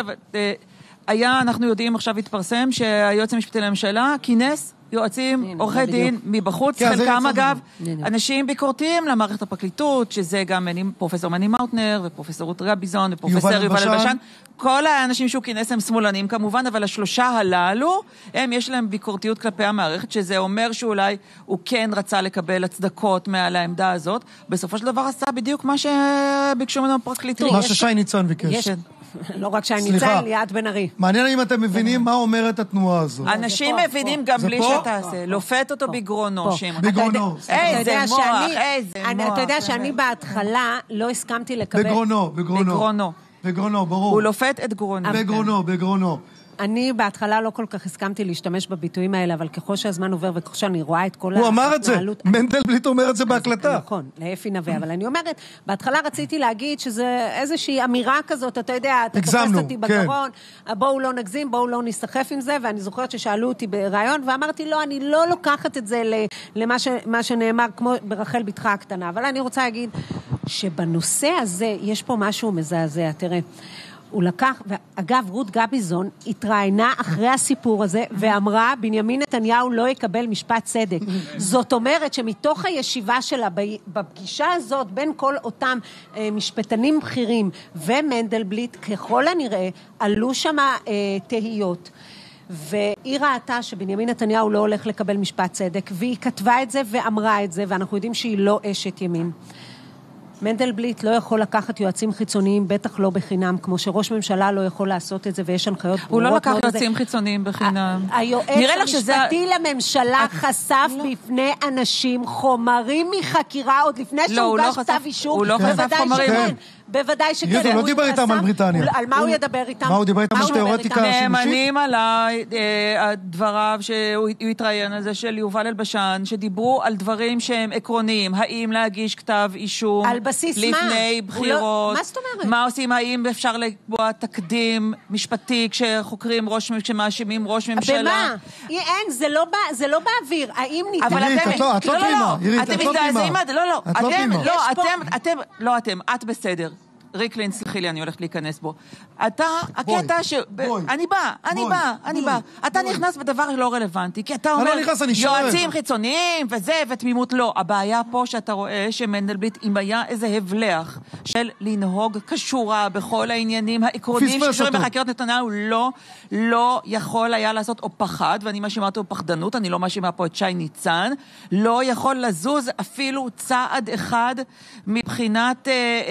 היה, אנחנו יודעים, עכשיו התפרסם, שהיועץ המשפטי לממשלה כינס יועצים, עורכי דין, מבחוץ, חלקם אגב, אנשים ביקורתיים למערכת הפרקליטות, שזה גם פרופסור מני מאוטנר, ופרופסור רות גביזון, ופרופסור יובל אלבשן, כל האנשים שהוא כינס הם שמאלנים כמובן, אבל השלושה הללו, הם יש להם ביקורתיות כלפי המערכת, שזה אומר שאולי הוא כן רצה לקבל הצדקות מעל העמדה הזאת, בסופו של דבר עשה בדיוק מה שביקשו ממנו הפרקליטות. מה ששי ניצן ביקש. לא רק שי ניצן, ליאת בן ארי. מעניין אם אתם מבינים מה אומרת התנועה הזאת. אנשים מבינים גם בלי שאתה עושה. לופת אותו בגרונו. בגרונו. איזה מוח, איזה מוח. אתה יודע שאני בהתחלה לא הסכמתי לקבל... בגרונו, בגרונו. בגרונו, ברור. הוא לופת את גרונו. בגרונו, בגרונו. אני בהתחלה לא כל כך הסכמתי להשתמש בביטויים האלה, אבל ככל שהזמן עובר וככל שאני רואה את כל הוא אמר את זה, מנדלבליט אומר את זה בהקלטה. נכון, לאפי נווה, אבל אני אומרת, בהתחלה רציתי להגיד שזה איזושהי אמירה כזאת, אתה יודע, אתה תופס אותי בגרון, בואו לא נגזים, בואו לא נסחף עם זה, ואני זוכרת ששאלו אותי ברעיון, ואמרתי, לא, אני לא לוקחת את זה למה שנאמר, כמו ברחל בתך הקטנה, אבל אני רוצה להגיד שבנושא הזה יש פה משהו מזעזע, תראה, הוא לקח, ואגב, רות גביזון התראיינה אחרי הסיפור הזה, ואמרה, בנימין נתניהו לא יקבל משפט צדק. זאת אומרת שמתוך הישיבה שלה, בפגישה הזאת, בין כל אותם משפטנים בכירים ומנדלבליט, ככל הנראה, עלו שם תהיות. והיא ראתה שבנימין נתניהו לא הולך לקבל משפט צדק, והיא כתבה את זה ואמרה את זה, ואנחנו יודעים שהיא לא אשת ימין. מנדלבליט לא יכול לקחת יועצים חיצוניים, בטח לא בחינם, כמו שראש ממשלה לא יכול לעשות את זה, ויש הנחיות ברורות. הוא לא לקח יועצים חיצוניים בחינם. היועץ המשפטי לממשלה חשף בפני אנשים חומרים מחקירה, עוד לפני שהוגש כתב אישום. הוא לא חשף חומרים. בוודאי שכן. הוא לא דיבר איתם על בריטניה. על מה הוא ידבר איתם? מה הוא דיבר איתם על תיאורטיקה שימושית? נאמנים עליי דבריו שהוא התראיין על זה של יובל אלבשן, שדיברו על דברים שהם עקרוניים, האם להגיש כתב אישום על בסיס מה? לפני בחירות. מה זאת אומרת? מה עושים? האם אפשר לקבוע תקדים משפטי כשחוקרים ראש, כשמאשימים ראש ממשלה? במה? אין, זה לא באוויר. האם ניתן... אבל אתם... את לא תלימה, ירית, את לא תלימה. לא, לא, את לא תלימה. לא, אתם, אתם, לא אתם, את בסדר. ריקלין, סלחי לי, אני הולכת להיכנס בו. אתה, הקטע ש... אני בא, אני בא, אני בא. אתה נכנס בדבר לא רלוונטי, כי אתה אומר, יועצים חיצוניים וזה, ותמימות לא. הבעיה פה שאתה רואה שמנדלבליט, אם היה איזה הבלח של לנהוג כשורה בכל העניינים העקרוניים שקשורים בחקירות נתניהו, לא, לא יכול היה לעשות, או פחד, ואני מאשימה אותו פחדנות, אני לא מאשימה פה את שי ניצן, לא יכול לזוז אפילו צעד אחד מבחינת...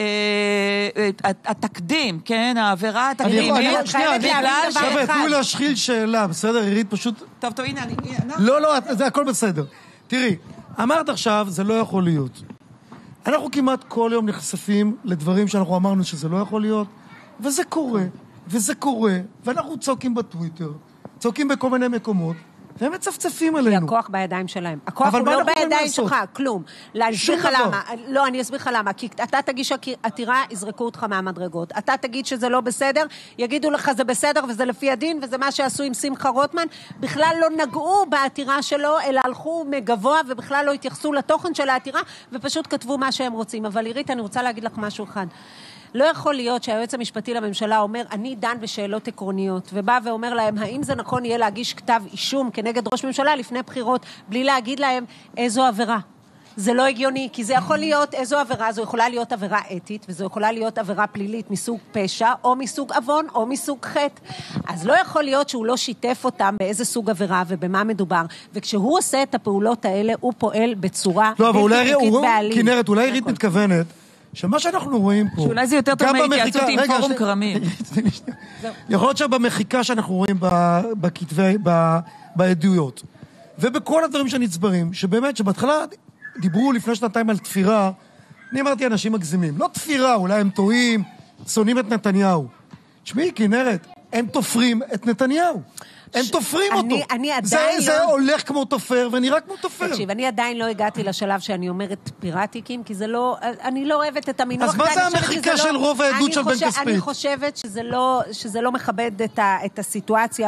התקדים, כן, העבירה התקדימית, בגלל ש... חבר'ה, תנו להשחיל שאלה, בסדר? עירית פשוט... טוב, טוב, הנה, אני... לא, לא, זה הכל בסדר. תראי, אמרת עכשיו, זה לא יכול להיות. אנחנו כמעט כל יום נחשפים לדברים שאנחנו אמרנו שזה לא יכול להיות, וזה קורה, וזה קורה, ואנחנו צועקים בטוויטר, צועקים בכל מיני מקומות, והם מצפצפים עלינו. כי הכוח בידיים שלהם. הכוח הוא לא בידיים שלך, כלום. להסביר לך למה. לא, אני אסביר לך למה. כי אתה תגיש עתירה, יזרקו אותך מהמדרגות. אתה תגיד שזה לא בסדר, יגידו לך זה בסדר וזה לפי הדין, וזה מה שעשו עם שמחה רוטמן. בכלל לא נגעו בעתירה שלו, אלא הלכו מגבוה, ובכלל לא התייחסו לתוכן של העתירה, ופשוט כתבו מה שהם רוצים. אבל עירית, אני רוצה להגיד לך משהו אחד. לא יכול להיות שהיועץ המשפטי לממשלה אומר, אני דן בשאלות עקרוניות, ובא ואומר להם, האם זה נכון יהיה להגיש כתב אישום כנגד ראש ממשלה לפני בחירות, בלי להגיד להם איזו עבירה. זה לא הגיוני, כי זה יכול להיות איזו עבירה, זו יכולה להיות עבירה אתית, וזו יכולה להיות עבירה פלילית מסוג פשע, או מסוג אבון, או מסוג חטא. אז לא יכול להיות שהוא לא שיתף אותם באיזה סוג עבירה ובמה מדובר, וכשהוא עושה את הפעולות האלה, הוא פועל בצורה לא, אבל אולי, כנרת, אולי עירית מתכוונת, שמה שאנחנו רואים פה... שאולי זה יותר טוב מהתייעצות עם פורום קרמים. יכול להיות שבמחיקה שאנחנו רואים בכתבי, בעדויות, ובכל הדברים שנצברים, שבאמת, שבהתחלה דיברו לפני שנתיים על תפירה, אני אמרתי אנשים מגזימים. לא תפירה, אולי הם טועים, שונאים את נתניהו. תשמעי, כנרת, הם תופרים את נתניהו. הם תופרים אותו. זה הולך כמו תופר ונראה כמו תופר. תקשיב, אני עדיין לא הגעתי לשלב שאני אומרת פיראטיקים, כי זה לא, אני לא אוהבת את המינוח. אז מה זה המחיקה של רוב העדות של בן כספית? אני חושבת שזה לא מכבד את הסיטואציה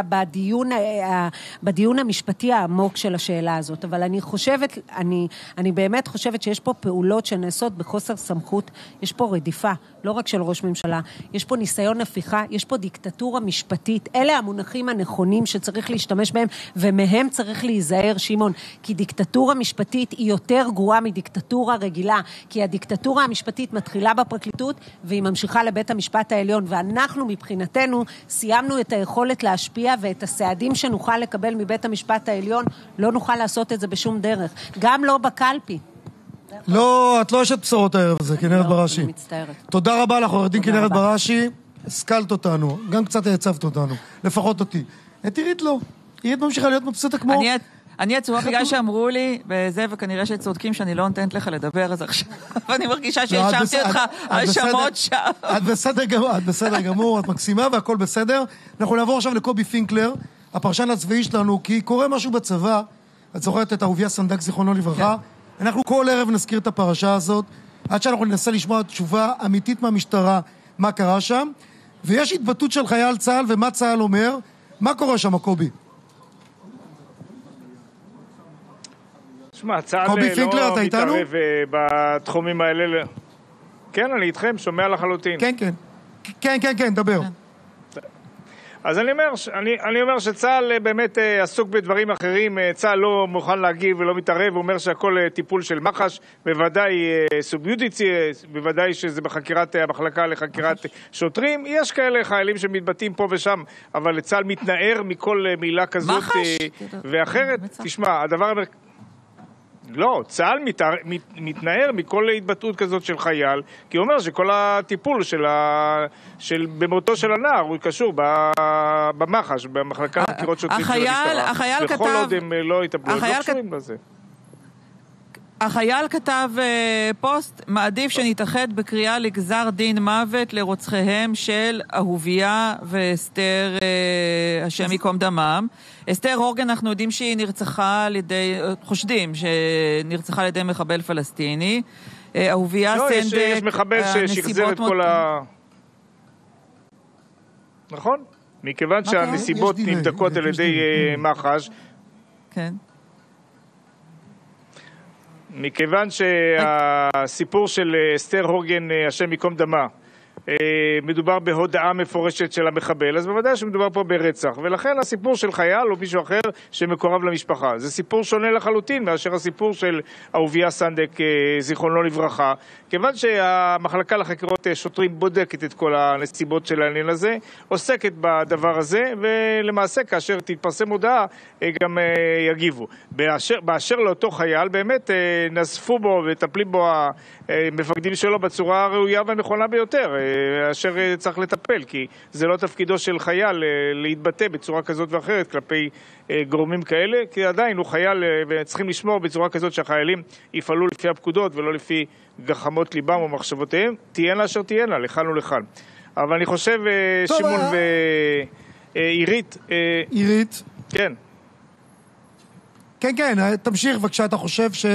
בדיון המשפטי העמוק של השאלה הזאת, אבל אני חושבת, אני באמת חושבת שיש פה פעולות שנעשות בחוסר סמכות, יש פה רדיפה, לא רק של ראש ממשלה, יש פה ניסיון הפיכה, יש פה דיקטטורה משפטית, אלה המונחים הנכונים שצריך להשתמש בהם, ומהם צריך להיזהר, שמעון, כי דיקטטורה משפטית היא יותר גרועה מדיקטטורה רגילה, כי הדיקטטורה המשפטית מתחילה בפרקליטות, והיא ממשיכה לבית המשפט העליון, ואנחנו מבחינתנו סיימנו את היכולת להשפיע, ואת הסעדים שנוכל לקבל מבית המשפט העליון, לא נוכל לעשות את זה בשום דרך, גם לא בקלפי. לא, את לא אשת בשורות הערב הזה, כנרת בראשי. אני מצטערת. תודה רבה לך, עורך דין כנרת בראשי, השכלת אותנו, גם קצת העצבת אותנו, לפחות אותי. את עירית לא. עירית ממשיכה להיות מבסוטה כמו... אני עצובה בגלל שאמרו לי, וזה וכנראה שצודקים שאני לא נותנת לך לדבר, אז עכשיו אני מרגישה שהשמתי אותך על שמות שם. את בסדר גמור, את בסדר גמור, את מקסימה והכל בסדר. אנחנו נעבור עכשיו לקובי פינקלר, הפרשן הצבאי שלנו, כי קורה משהו בצבא, את זוכרת את אהוביה סנדק זיכרונו לברכה, אנחנו כל ערב נזכיר את הפרשה הזאת, עד שאנחנו ננסה לשמוע תשובה אמיתית מהמשטרה, מה קרה שם, ויש התבטאות של חייל צה"ל ומה צה"ל אומר, מה קורה שם, קובי? שמע, צה"ל לא מתערב בתחומים האלה. כן, אני איתכם, שומע לחלוטין. כן, כן. כן, כן, כן, דבר. אז אני אומר, אני, אני אומר שצה"ל באמת עסוק בדברים אחרים, צה"ל לא מוכן להגיב ולא מתערב, הוא אומר שהכל טיפול של מח"ש, בוודאי סוביודיצי, בוודאי שזה בחקירת המחלקה לחקירת שוטרים, יש כאלה חיילים שמתבטאים פה ושם, אבל צה"ל מתנער מכל מילה כזאת מח"ש? ואחרת. תשמע, הדבר המרכזי, לא, צה"ל מתנער, מתנער מכל התבטאות כזאת של חייל, כי הוא אומר שכל הטיפול של, ה, של במותו של הנער הוא קשור במח"ש, במחלקה לחקירות שוטרים של המשטרה. החייל וכל כתב, עוד הם לא יטפלו, הם לא קשורים בזה. החייל כתב uh, פוסט, מעדיף שנתאחד בקריאה לגזר דין מוות לרוצחיהם של אהוביה ואסתר, uh, השם יקום דמם. אסתר הורגן, אנחנו יודעים שהיא נרצחה על ידי, חושדים שנרצחה על ידי מחבל פלסטיני. Uh, אהוביה לא, סנדק, יש, יש מחבל ששחזר את כל ה... נכון? מכיוון שהנסיבות נבדקות על ידי מח"ש. כן. מכיוון שהסיפור של אסתר הורגן, השם ייקום דמה, מדובר בהודעה מפורשת של המחבל, אז בוודאי שמדובר פה ברצח, ולכן הסיפור של חייל או מישהו אחר שמקורב למשפחה זה סיפור שונה לחלוטין מאשר הסיפור של אהוביה סנדק, זיכרונו לברכה, כיוון שהמחלקה לחקירות שוטרים בודקת את כל הנסיבות של העניין הזה, עוסקת בדבר הזה, ולמעשה כאשר תתפרסם הודעה גם יגיבו. באשר, באשר לאותו חייל באמת נזפו בו וטפלים בו המפקדים שלו בצורה הראויה והנכונה ביותר, אשר צריך לטפל, כי זה לא תפקידו של חייל להתבטא בצורה כזאת ואחרת כלפי גורמים כאלה, כי עדיין הוא חייל וצריכים לשמור בצורה כזאת שהחיילים יפעלו לפי הפקודות ולא לפי גחמות ליבם או מחשבותיהם, תהיינה אשר תהיינה, לכאן ולכאן. אבל אני חושב, שמעון ועירית... עירית? כן. כן, כן, תמשיך בבקשה, אתה חושב ש...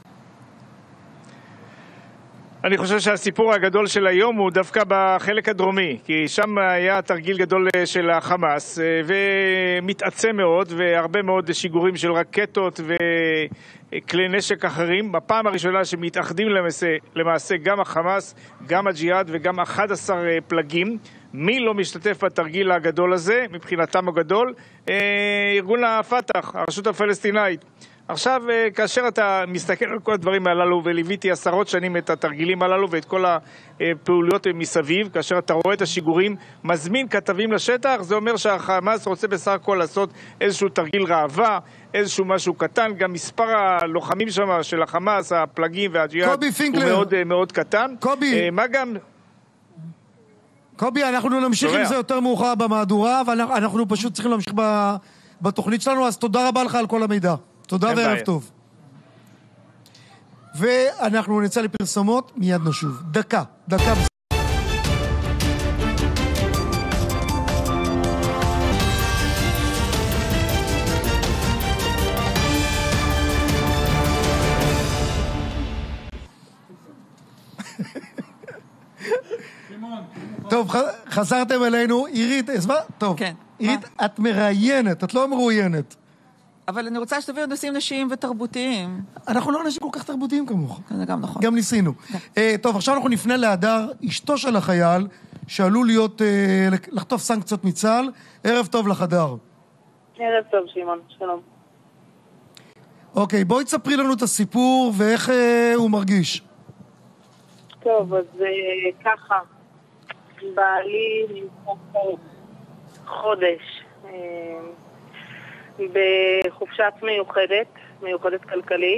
אני חושב שהסיפור הגדול של היום הוא דווקא בחלק הדרומי, כי שם היה תרגיל גדול של החמאס, ומתעצם מאוד, והרבה מאוד שיגורים של רקטות וכלי נשק אחרים. בפעם הראשונה שמתאחדים למעשה, למעשה גם החמאס, גם הג'יהאד וגם אחד עשר פלגים. מי לא משתתף בתרגיל הגדול הזה, מבחינתם הגדול? ארגון הפתח, הרשות הפלסטינאית. עכשיו, כאשר אתה מסתכל על כל הדברים הללו, וליוויתי עשרות שנים את התרגילים הללו ואת כל הפעוליות מסביב, כאשר אתה רואה את השיגורים, מזמין כתבים לשטח, זה אומר שהחמאס רוצה בסך הכל לעשות איזשהו תרגיל ראווה, איזשהו משהו קטן, גם מספר הלוחמים שם של החמאס, הפלגים והג'יהאד, הוא מאוד מאוד קטן. קובי, מה גם... קובי, אנחנו נמשיך עם זה יותר מאוחר במהדורה, ואנחנו פשוט צריכים להמשיך בתוכנית שלנו, אז תודה רבה לך על כל המידע. תודה וערב טוב. ואנחנו נצא לפרסומות, מיד נשוב. דקה, דקה. טוב, חזרתם אלינו. עירית, טוב, עירית, את מראיינת, את לא מרואיינת. אבל אני רוצה שתביאו נושאים נשיים ותרבותיים. אנחנו לא אנשים כל כך תרבותיים כמוך. זה גם נכון. גם ניסינו. טוב, עכשיו אנחנו נפנה להדר, אשתו של החייל, שעלול להיות, לחטוף סנקציות מצה"ל. ערב טוב לך, הדר. ערב טוב, שמעון. שלום. אוקיי, בואי תספרי לנו את הסיפור ואיך הוא מרגיש. טוב, אז ככה. בעלי נמצא חודש. בחופשת מיוחדת, מיוחדת כלכלית.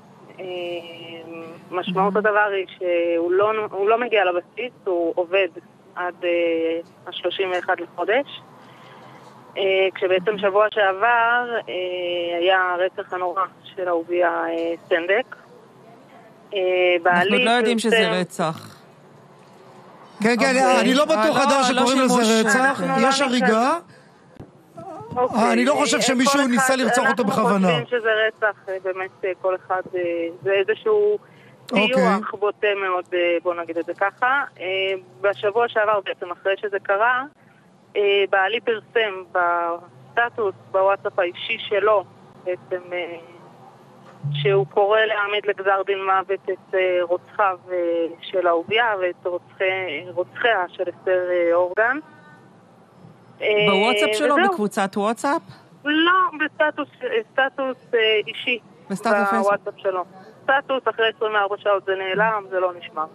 משמעות הדבר היא שהוא לא, הוא לא מגיע לבסיס, הוא עובד עד ה-שלושים ואחד לחודש. כשבעצם שבוע שעבר היה הרצח הנורא של אהוביה סנדק. אנחנו לא יודעים שזה רצח. כן, כן, אני לא בטוח הדר שקוראים לזה רצח, יש הריגה. אני לא חושב שמישהו ניסה לרצוח אותו בכוונה. אנחנו חושבים שזה רצח, באמת כל אחד, זה איזשהו טיוח בוטה מאוד, בוא נגיד את זה ככה. בשבוע שעבר בעצם, אחרי שזה קרה, בעלי פרסם בסטטוס, בוואטסאפ האישי שלו, בעצם שהוא קורא להעמיד לגזר דין מוות את רוצחיו של אהוביה ואת רוצחיה של אסתר הורגן. בוואטסאפ שלו? בקבוצת וואטסאפ? לא, בסטטוס אישי. בסטטוס פייסבוק. בוואטסאפ שלו. סטטוס, אחרי עשרים וארבע שעות זה נעלם, זה לא נשמר.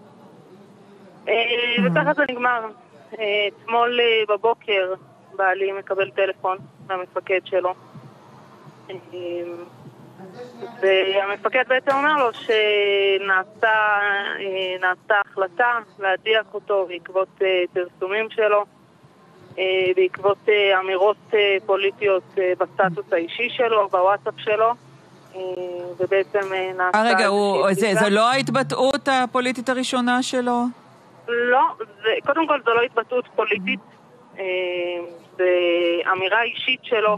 וככה זה נגמר. אתמול בבוקר בעלי מקבל טלפון מהמפקד שלו. והמפקד בעצם אומר לו שנעשתה החלטה להדיח אותו בעקבות פרסומים שלו, בעקבות אמירות פוליטיות בסטטוס האישי שלו, בוואטסאפ שלו, ובעצם נעשתה... רגע, זה לא ההתבטאות הפוליטית הראשונה שלו? לא, קודם כל זו לא התבטאות פוליטית, זה אמירה אישית שלו,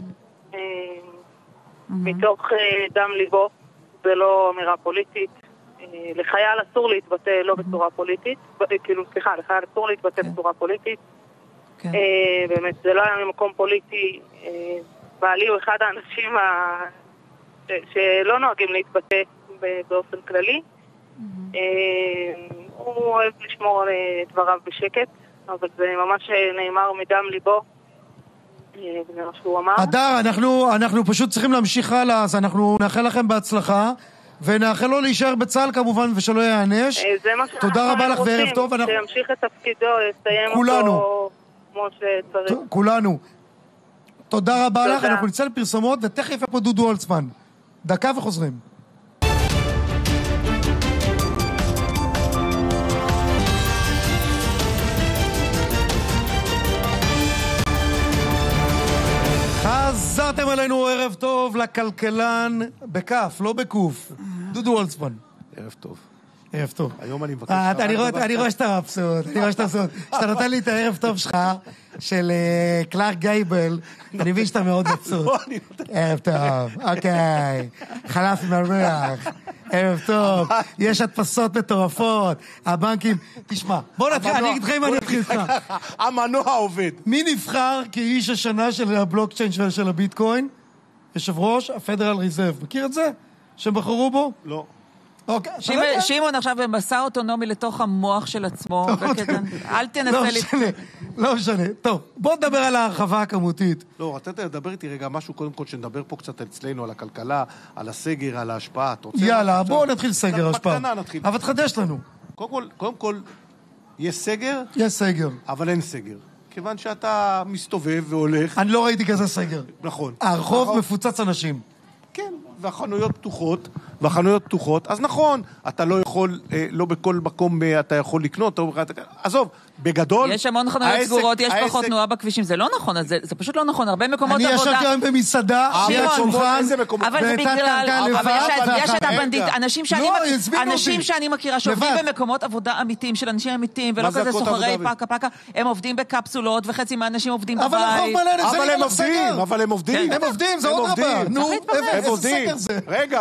מתוך דם ליבו, זה לא אמירה פוליטית. לחייל אסור להתבטא לא בצורה פוליטית, כאילו, סליחה, לחייל אסור להתבטא בצורה פוליטית. באמת, זה לא היה ממקום פוליטי. בעלי הוא אחד האנשים שלא נוהגים להתבטא באופן כללי. הוא אוהב לשמור על דבריו בשקט, אבל זה ממש נאמר מדם ליבו. זה מה שהוא אמר. אדר, אנחנו, אנחנו פשוט צריכים להמשיך הלאה, אז אנחנו נאחל לכם בהצלחה, ונאחל לו להישאר בצה"ל כמובן, ושלא יענש. זה מה שאנחנו תודה רבה לך וערב טוב. אנחנו... שימשיך את תפקידו, יסיים כולנו. אותו כמו שצריך. כולנו. תודה רבה תודה. לך, אנחנו נצא לפרסומות, ותכף פה דודו הולצמן. דקה וחוזרים. חזרתם אלינו, ערב טוב לכלכלן בכף, לא בקוף. דודו הולצמן. ערב טוב. ערב טוב. היום אני מבקש... אני רואה שאתה מבסוט, אני רואה שאתה מבסוט. שאתה נותן לי את הערב טוב שלך, של קלארק גייבל, אני מבין שאתה מאוד מבסוט. ערב טוב, אוקיי. חלף מרוח. ערב טוב, יש הדפסות מטורפות, הבנקים... תשמע, בוא נתחיל, אני אגיד לך אם אני אתחיל לך. המנוע עובד. מי נבחר כאיש השנה של הבלוקצ'יין של הביטקוין? יושב ראש הפדרל ריזרב. מכיר את זה? שהם בחרו בו? לא. שמעון עכשיו במסע אוטונומי לתוך המוח של עצמו, אל תנסה... לא משנה, לא משנה. טוב, בוא נדבר על ההרחבה הכמותית. לא, רצית לדבר איתי רגע משהו, קודם כל שנדבר פה קצת אצלנו, על הכלכלה, על הסגר, על ההשפעה. יאללה, בואו נתחיל סגר, השפעה. אבל תחדש לנו. קודם כל, יש סגר? יש סגר. אבל אין סגר. כיוון שאתה מסתובב והולך... אני לא ראיתי כזה סגר. נכון. הרחוב מפוצץ אנשים. כן, והחנויות פתוחות, והחנויות פתוחות, אז נכון, אתה לא יכול, לא בכל מקום אתה יכול לקנות, עזוב, בגדול... יש המון חנויות סגורות, יש פחות תנועה בכבישים, זה לא נכון, זה פשוט לא נכון, הרבה מקומות עבודה... אני ישבתי היום במסעדה, ליד שולחן, אבל זה בגלל, אבל יש את הבנדיט, אנשים שאני מכירה שעובדים במקומות עבודה אמיתיים, של אנשים אמיתיים, ולא כזה סוחרי פקה פקה, הם עובדים בקפסולות, וחצי מהאנשים עובדים בבית. אבל הם עובדים, אבל הם עובדים. הם עובדים, זה עוד רבה. נו, איזה סגר זה? רגע,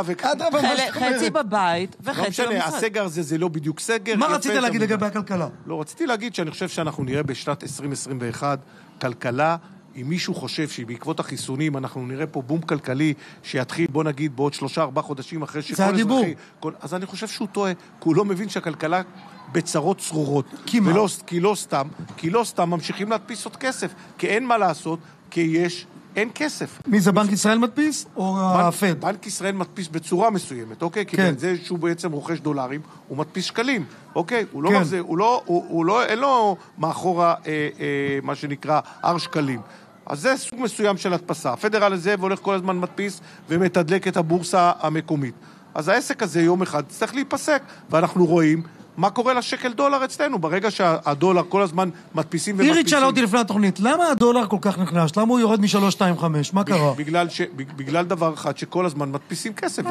חצי בבית וחצי במשרד. הסגר הזה זה לא בדיוק סגר. מה רצית להגיד לגבי הכלכלה? לא, רציתי להגיד שאני חושב שאנחנו נראה בשנת עשרים עשרים ואחת כלכלה, אם מישהו חושב שבעקבות החיסונים אנחנו נראה פה בום כלכלי שיתחיל, בוא נגיד, בעוד שלושה ארבעה חודשים אחרי שכל אזרחי... אז אני חושב שהוא טועה, כי הוא לא מבין שהכלכלה בצרות צרורות. ולא, כי לא סתם, כי לא סתם ממשיכים להדפיס עוד כסף, כי אין מה לעשות, כי יש... אין כסף. מי זה, בנק ישראל מדפיס או הפד? בנק ישראל מדפיס בצורה מסוימת, אוקיי? כי זה שהוא בעצם רוכש דולרים, הוא מדפיס שקלים, אוקיי? הוא לא מחזיר, הוא לא, הוא לא, אין לו מאחורה, מה שנקרא, הר שקלים. אז זה סוג מסוים של הדפסה. הפדרל הזה הולך כל הזמן מדפיס ומתדלק את הבורסה המקומית. אז העסק הזה יום אחד צריך להיפסק, ואנחנו רואים מה קורה לשקל דולר אצלנו, ברגע שהדולר כל הזמן מדפיסים ומדפיסים. אירית שאלה אותי לפני התוכנית, למה הדולר כל כך נחלש? למה הוא יורד מ-שלוש שתיים חמש? מה קרה? בגלל, ש... בגלל דבר אחד שכל הזמן מדפיסים כסף.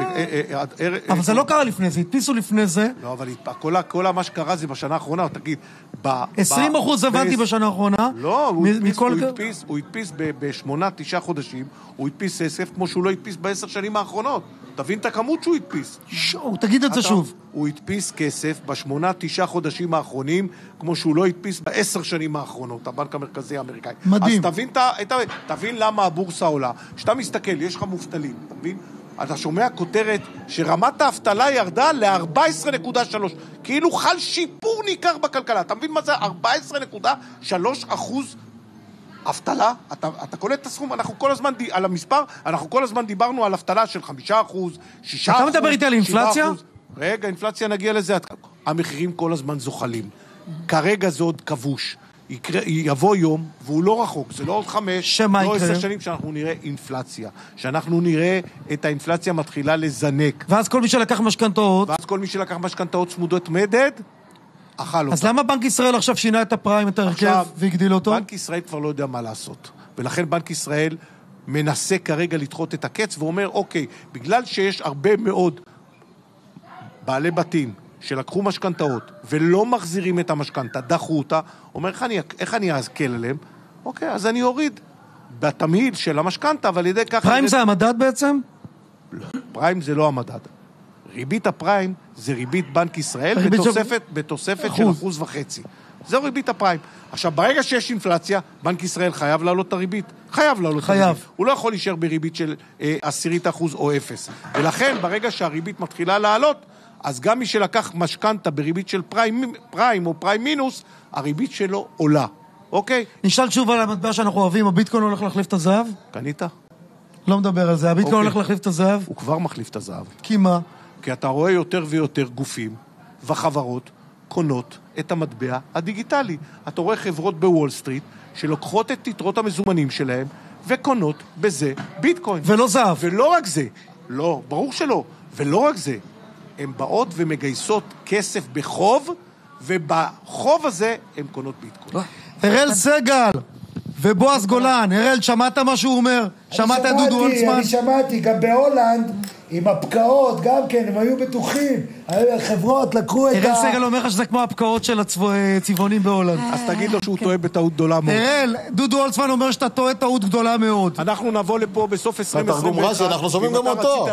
אבל זה לא קרה לפני זה, הדפיסו לפני זה. לא, אבל כל, כל מה שקרה זה בשנה האחרונה, תגיד, עשרים אחוז הבנתי בשנה האחרונה. לא, הוא הדפיס, הוא הדפיס בשמונה, תשעה חודשים, הוא הדפיס כסף כמו שהוא לא הדפיס בעשר שנים האחרונות. תבין את הכמות שהוא הדפיס. שואו, תגיד את זה שוב. הוא הדפיס כסף בשמונה, תשעה חודשים האחרונים, כמו שהוא לא הדפיס בעשר שנים האחרונות, הבנק המרכזי האמריקאי. מדהים. אז תבין, תבין למה הבורסה עולה. כשאתה מסתכל, יש לך מובטלים, תבין? אתה שומע כותרת שרמת האבטלה ירדה ל-ארבע עשרה נקודה שלוש. כאילו חל שיפור ניכר בכלכלה. אתה מבין מה זה? ארבע עשרה נקודה שלוש אחוז אבטלה, אתה, אתה קולט את הסכום, אנחנו כל הזמן, על המספר, אנחנו כל הזמן דיברנו על אבטלה של חמישה אחוז, שישה אחוז, אתה מדבר איתי על אינפלציה? רגע, אינפלציה נגיע לזה, המחירים כל הזמן זוחלים. כרגע זה עוד כבוש. יקרה, יבוא יום, והוא לא רחוק, זה לא עוד חמש, לא עשר שנים, שאנחנו נראה אינפלציה. שאנחנו נראה את האינפלציה מתחילה לזנק. ואז כל מי שלקח משכנתאות... ואז כל מי שלקח משכנתאות צמודות מדד, אכל אותה. אז למה בנק ישראל עכשיו שינה את הפריים, את הרכב, והגדיל אותו? בנק ישראל כבר לא יודע מה לעשות. ולכן בנק ישראל מנסה כרגע לדחות את הקץ, ואומר, אוקיי, בגלל שיש הרבה מאוד בעלי בתים, שלקחו משכנתאות ולא מחזירים את המשכנתה, דחו אותה, אומר, איך אני, איך אני אזכל עליהם? אוקיי, אז אני אוריד בתמהיל של המשכנתה, אבל לידי כך... פריים זה המדד בעצם? לא, פריים זה לא המדד. ריבית הפריים זה ריבית בנק ישראל בתוספת, בתוספת של אחוז וחצי. זו ריבית הפריים. עכשיו, ברגע שיש אינפלציה, בנק ישראל חייב לעלות את הריבית. חייב לעלות את הריבית. הוא לא יכול להישאר בריבית של אה, עשירית אחוז או אפס. ולכן, ברגע שהריבית מתחילה לעלות, אז גם מי שלקח משכנתה בריבית של פריים, פריים או פריים מינוס, הריבית שלו עולה. אוקיי? נשאל שוב על המטבע שאנחנו אוהבים, הביטקוין הולך להחליף את הזהב? קנית? לא מדבר על זה, הביטקוין הולך להחליף את הזהב? הוא כבר מחליף את הזהב. כי מה? כי אתה רואה יותר ויותר גופים וחברות קונות את המטבע הדיגיטלי. אתה רואה חברות בוול סטריט שלוקחות את יתרות המזומנים שלהם וקונות בזה ביטקוין. ולא זהב. ולא רק זה. לא, ברור שלא. ולא רק זה. הן באות ומגייסות כסף בחוב, ובחוב הזה הן קונות ביטקוין. הראל סגל ובועז גולן. הראל, שמעת מה שהוא אומר? שמעת את דודו הולצמן? אני שמעתי, גם בהולנד, עם הפקעות, גם כן, הם היו בטוחים. חברות לקחו את ה... הראל סגל אומר לך שזה כמו הפקעות של הצבעונים בהולנד. אז תגיד לו שהוא טועה בטעות גדולה מאוד. הראל, דודו הולצמן אומר שאתה טועה טעות גדולה מאוד. אנחנו נבוא לפה בסוף עשרים עשרים ואחת. אנחנו שומעים גם אותו.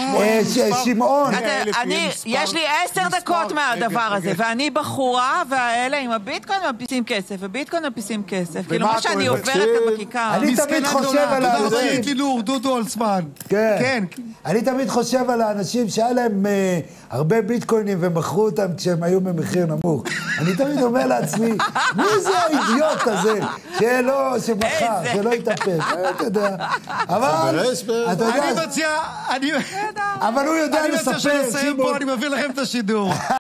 שמעון. יש לי עשר דקות מהדבר הזה, ואני בחורה, והאלה עם הביטקוין מפיסים כסף, וביטקוין מפיסים כסף. כאילו מה שאני עוברת כאן בכיכר. אני תמיד חושב על האנשים... דודו הולצמן. כן. אני תמיד חושב על האנשים שהיה להם הרבה ביטקוינים ומכרו אותם כשהם היו במחיר נמוך. אני תמיד אומר לעצמי, מי זה האידיוט הזה שלא, שמחר, שלא יתאפס? אתה יודע. אבל, אתה יודע... אני מציע... אבל הוא יודע לספר, אני מציע שנסיים פה, אני מביא לכם את השידור.